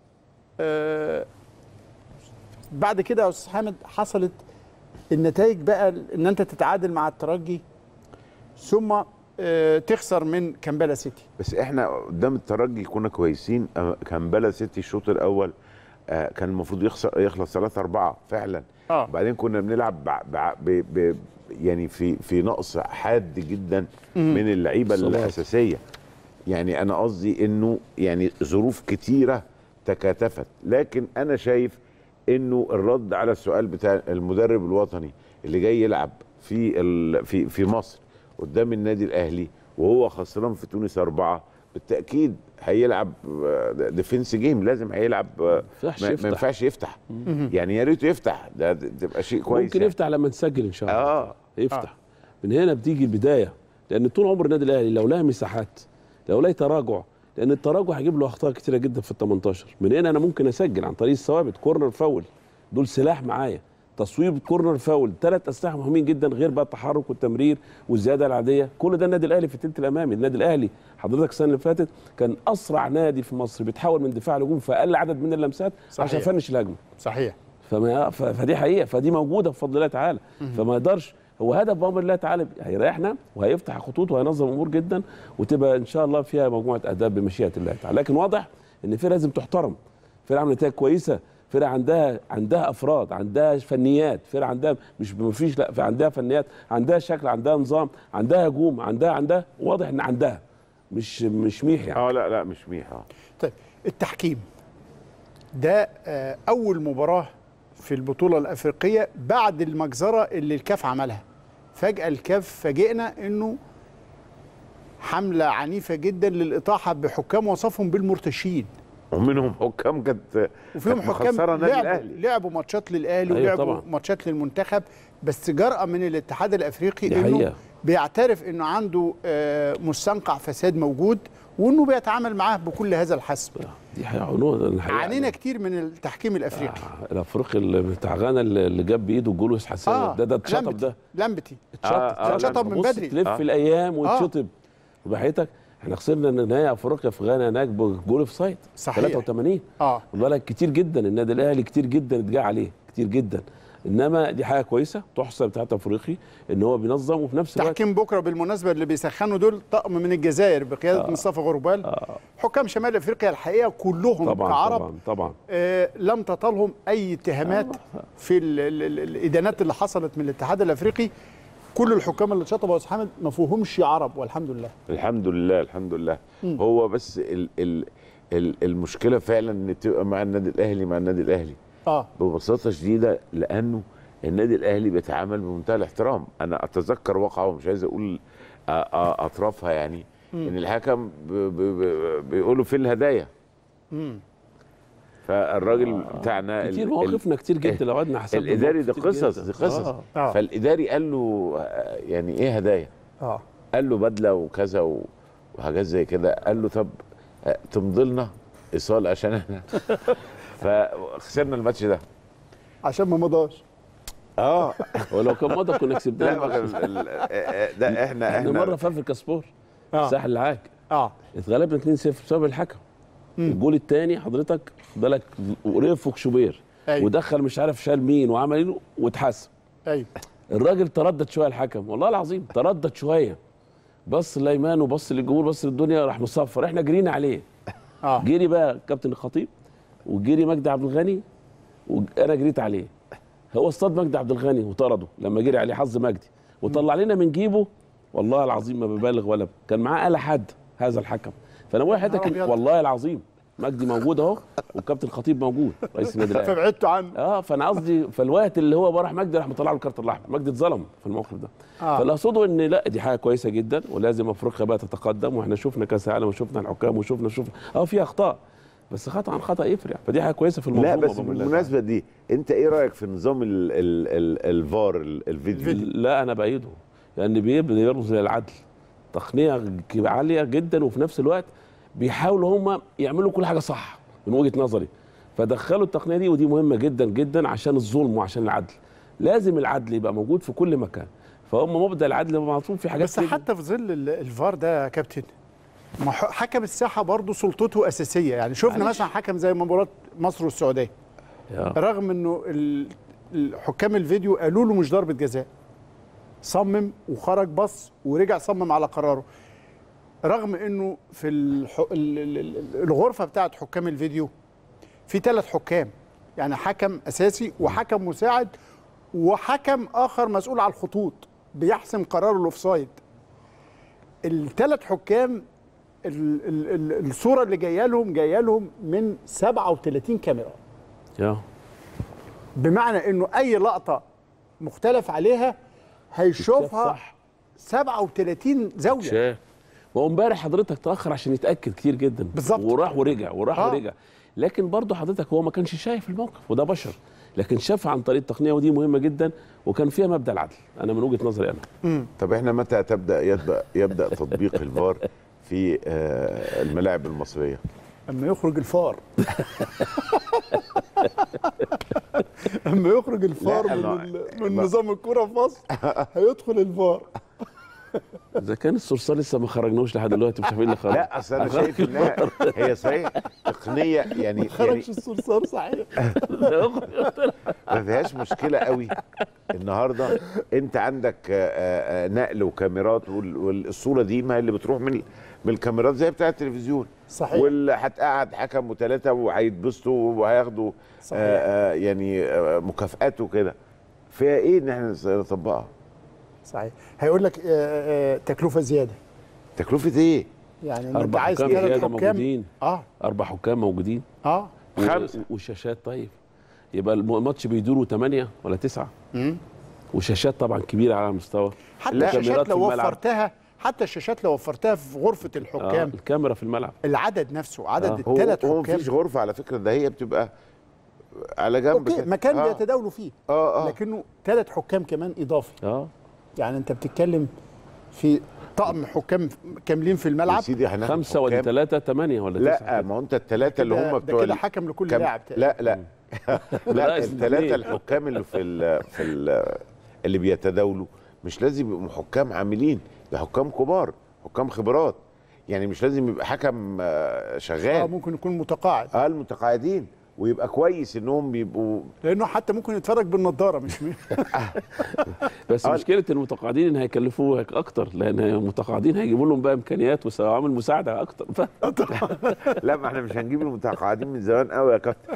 بعد كده يا استاذ حامد حصلت النتائج بقى، ان انت تتعادل مع الترجي ثم تخسر من كامبالا سيتي. بس احنا قدام الترجي كنا كويسين. كامبالا سيتي الشوط الاول كان المفروض يخلص 3-4 فعلا. وبعدين كنا بنلعب يعني في نقص حاد جدا من اللعيبه الاساسيه. يعني انا قصدي انه يعني ظروف كتيره تكاتفت، لكن انا شايف انه الرد على السؤال بتاع المدرب الوطني اللي جاي يلعب في مصر قدام النادي الاهلي وهو خسران في تونس 4، بالتاكيد هيلعب ديفنس جيم، لازم هيلعب، ما ينفعش يفتح. يعني يا ريته يفتح، ده تبقى شيء كويس. ممكن يعني يفتح لما نسجل ان شاء الله. يفتح. من هنا بتيجي البدايه، لان طول عمر النادي الاهلي لو لها مساحات، لو لها تراجع، لان التراجع هيجيب له اخطاء كتيره جدا في ال18. من هنا انا ممكن اسجل عن طريق الثوابت، كورنر فاول، دول سلاح معايا، تصويب كورنر فاول، 3 اسلحه مهمين جدا، غير بقى التحرك والتمرير والزياده العاديه. كل ده النادي الاهلي في الثلث الامامي. النادي الاهلي حضرتك السنه اللي فاتت كان اسرع نادي في مصر بيتحول من دفاع لهجوم في اقل عدد من اللمسات عشان يفنش الهجمه. صحيح. فدي حقيقه، فدي موجوده بفضل الله تعالى. فما يقدرش، هو هدف بامر الله تعالى هيريحنا وهيفتح خطوط وهينظم الامور جدا، وتبقى ان شاء الله فيها مجموعه اهداف بمشيئه الله تعالى. لكن واضح ان في لازم تحترم، فرقه عامله نتائج كويسه، فرقه عندها افراد، عندها فنيات، فرقه عندها ما فيش، لا عندها فنيات، عندها شكل، عندها نظام، عندها هجوم، عندها واضح ان عندها مش ميح يعني. لا مش ميح. طيب التحكيم ده اول مباراه في البطوله الافريقيه بعد المجزره اللي الكاف عملها. فجاه الكاف فاجئنا انه حمله عنيفه جدا للاطاحه بحكام وصفهم بالمرتشين، ومنهم حكام وفيهم حكام لعبوا ماتشات للاهلي ولعبوا ماتشات للمنتخب، بس جرأة من الاتحاد الافريقي انه بيعترف انه عنده مستنقع فساد موجود وانه بيتعامل معاه بكل هذا الحسم. دي حقيقة عانينا كتير من التحكيم الافريقي. الافريقي اللي بتاع غانا اللي جاب بايده الجول حسام ده اتشطب، ده لمبتي اتشطب من بدري، تلف الايام واتشطب. وبحياتك احنا خسرنا نهائي افريقيا في غانا هناك بجول اوف سايد 83. بالك كتير جدا النادي الاهلي كتير جدا اتجاه عليه كتير جدا، انما دي حاجه كويسه تحسب بتاعت افريقي ان هو بينظم وفي نفس الوقت. تحكيم بكره بالمناسبه اللي بيسخنوا دول طقم من الجزائر بقياده مصطفى غربال. حكام شمال افريقيا الحقيقه كلهم طبعًا كعرب طبعا لم تطالهم اي اتهامات في الادانات اللي حصلت من الاتحاد الافريقي. كل الحكام اللي اتشطبوا يا استاذ حامد ما فيهمش عرب، والحمد لله. الحمد لله. هو بس المشكله فعلا ان تبقى مع النادي الاهلي ببساطه شديده، لانه النادي الاهلي بيتعامل بمنتهى الاحترام. انا اتذكر واقعه ومش عايز اقول اطرافها يعني، ان الحكم بيقولوا في الهدايا. فالراجل بتاعنا كتير مواقفنا كتير جدا لو قعدنا حسبنا الاداري دي قصص. فالاداري قال له يعني ايه هدايا؟ قال له بدله وكذا وحاجات زي كده. قال له طب تمضي لنا ايصال عشان احنا فخسرنا الماتش ده عشان ما مضاش. ولو كان مضى كنا كسبناه. ده احنا مره في افريكا سبور ساحل العاج اتغلبنا 2-0 بسبب الحكم. الجول الثاني حضرتك خد بالك ورفق شوبير ودخل مش عارف شال مين وعمل ايه واتحسب. الراجل تردد شويه الحكم، والله العظيم تردد شويه، بص لايمان وبص للجمهور بص للدنيا راح مصفر. احنا جرينا عليه. جري بقى كابتن الخطيب وجري مجدي عبد الغني وانا جريت عليه. هو اصطاد مجدي عبد الغني وطرده لما جري عليه حظ مجدي وطلع لنا من جيبه، والله العظيم ما ببالغ ولا كان معاه آلة حد هذا الحكم. فانا بقول لحضرتك والله العظيم مجدي موجود اهو والكابتن الخطيب موجود رئيس النادي الاهلي فبعدتوا عنه. فانا قصدي فالوقت اللي هو راح مجدي راح مطلع له الكارت الاحمر. مجدي اتظلم في الموقف ده. فاللي اقصده ان لا دي حاجه كويسه جدا ولازم افريقيا بقى تتقدم. واحنا شفنا كاس العالم وشفنا الحكام وشفنا في اخطاء، بس خطا عن خطا يفرق. فدي حاجه كويسه في الموضوع. لا بس بالمناسبه دي انت ايه رايك في نظام الفار الفيديو؟ لا انا بايده لان بيرمز للعدل، تقنيه عاليه جدا، وفي نفس الوقت بيحاولوا هم يعملوا كل حاجه صح من وجهه نظري. فدخلوا التقنيه دي ودي مهمه جدا جدا عشان الظلم وعشان العدل. لازم العدل يبقى موجود في كل مكان، فهم مبدا العدل معطوف في حاجات بس حتى في ظل الفار ده يا كابتن حكم الساحه برضه سلطته اساسيه. يعني شفنا مثلا حكم زي مباراه مصر والسعوديه رغم انه حكام الفيديو قالوا له مش ضربه جزاء، صمم وخرج بص ورجع صمم على قراره، رغم انه في الغرفه بتاعت حكام الفيديو في 3 حكام، يعني حكم اساسي وحكم مساعد وحكم اخر مسؤول على الخطوط بيحسم قرار الاوفسايد. ال3 حكام الصوره اللي جايه لهم من 37 كاميرا. بمعنى انه اي لقطه مختلف عليها هيشوفها 37 زاويه. هو امبارح حضرتك تاخر عشان يتاكد كتير جدا بالظبط، وراح ورجع ورجع. لكن برضه حضرتك هو ما كانش شايف الموقف وده بشر، لكن شافها عن طريق التقنيه ودي مهمه جدا وكان فيها مبدا العدل. انا من وجهه نظري انا. طب احنا متى يبدا تطبيق الفار في الملاعب المصريه؟ اما يخرج الفار. اما يخرج الفار من نظام الكره في مصر هيدخل الفار. اذا كان الصرصار لسه ما خرجناش لحد دلوقتي مش عارفين اللي خرج. لا اصل انا شايف انها هي صحيح تقنيه يعني خرجش الصرصار صحيح. ما فيهاش مشكله قوي. النهارده انت عندك نقل وكاميرات، والصوره دي ما اللي بتروح من الكاميرات زي بتاعه التلفزيون. صحيح. واللي هتقعد حكم وثلاثه وهيتبسطوا وهياخدوا يعني مكافآت وكده. فيها ايه ان احنا نطبقها؟ صحيح. هيقول لك تكلفه زياده. تكلفه ايه؟ يعني انت 4 عايز حكام 3 زيادة حكام موجودين. 4 حكام موجودين. 5 وشاشات. طيب يبقى الماتش بيدوروا 8 ولا 9. وشاشات طبعا كبيره على المستوى. حتى الشاشات لو وفرتها، في غرفه الحكام، الكاميرا في الملعب، العدد نفسه، عدد ال3 حكام. هو مفيش غرفه على فكره، ده هي بتبقى على جنب كده مكان بيتداولوا فيه. لكنه 3 حكام كمان اضافي. يعني انت بتتكلم في طقم حكام كاملين في الملعب. يا سيدي احنا 5 ولا 3 8 ولا 9. لا ما هو انت ال3 اللي هم بتوع كده حكم لكل لاعب. لا لا لا ال3 الحكام اللي اللي بيتداولوا مش لازم يبقوا حكام عاملين، ده حكام كبار، حكام خبرات. يعني مش لازم يبقى حكم شغال. ممكن يكون متقاعد. المتقاعدين، ويبقى كويس انهم بيبقوا، لانه حتى ممكن يتفرج بالنضاره مش بس مشكله المتقاعدين ان هيكلفوه اكتر، لان المتقاعدين هيجيبوا لهم بقى امكانيات وعوامل مساعده اكتر. لا ما احنا مش هنجيب المتقاعدين من زمان قوي يا كابتن.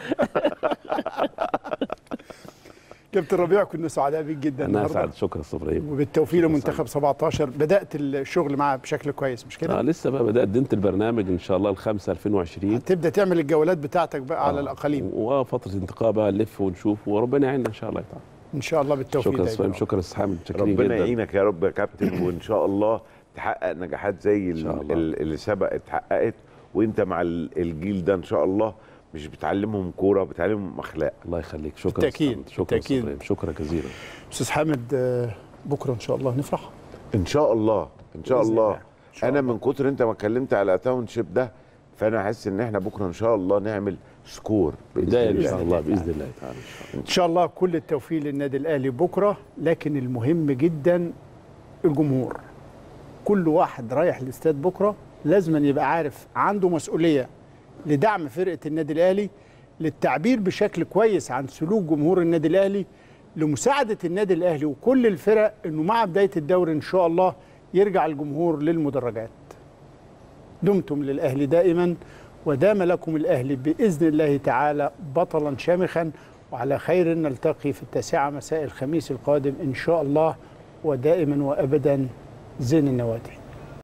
كابتن ربيع كنا سعداء بيك جدا. انا سعد. شكرا استاذ ابراهيم. وبالتوفيق لمنتخب 17. بدات الشغل معاه بشكل كويس مش كده؟ لسه بقى بدات دنت البرنامج ان شاء الله ال5 2020. هتبدا تعمل الجولات بتاعتك بقى على الاقاليم، وفتره انتقاء بقى نلف ونشوف، وربنا يعيننا ان شاء الله تعالى. ان شاء الله بالتوفيق. شكرا استاذ، شكرا استاذ حامد، متشكرين جدا. ربنا جدا. يعينك يا رب يا كابتن، وان شاء الله تحقق نجاحات زي اللي سبق اتحققت، وانت مع الجيل ده ان شاء الله مش بتعلمهم كوره، بتعلمهم اخلاق. الله يخليك. شكرا. بالتاكيد. شكرا. شكرا جزيلا استاذ حامد. بكره ان شاء الله نفرح. ان شاء الله ان شاء الله. انا من كتر انت ما اتكلمت على تاونشيب ده، فانا حاسس ان احنا بكره ان شاء الله نعمل سكور بدايه ان شاء الله باذن الله تعالى. ان شاء الله كل التوفيق للنادي الاهلي بكره، لكن المهم جدا الجمهور. كل واحد رايح الاستاد بكره لازم يبقى عارف عنده مسؤوليه لدعم فرقه النادي الاهلي، للتعبير بشكل كويس عن سلوك جمهور النادي الاهلي، لمساعده النادي الاهلي وكل الفرق انه مع بدايه الدوري ان شاء الله يرجع الجمهور للمدرجات. دمتم للاهلي دائما، ودام لكم الاهلي باذن الله تعالى بطلا شامخا، وعلى خير نلتقي في 9 مساء الخميس القادم ان شاء الله، ودائما وابدا زين النوادي.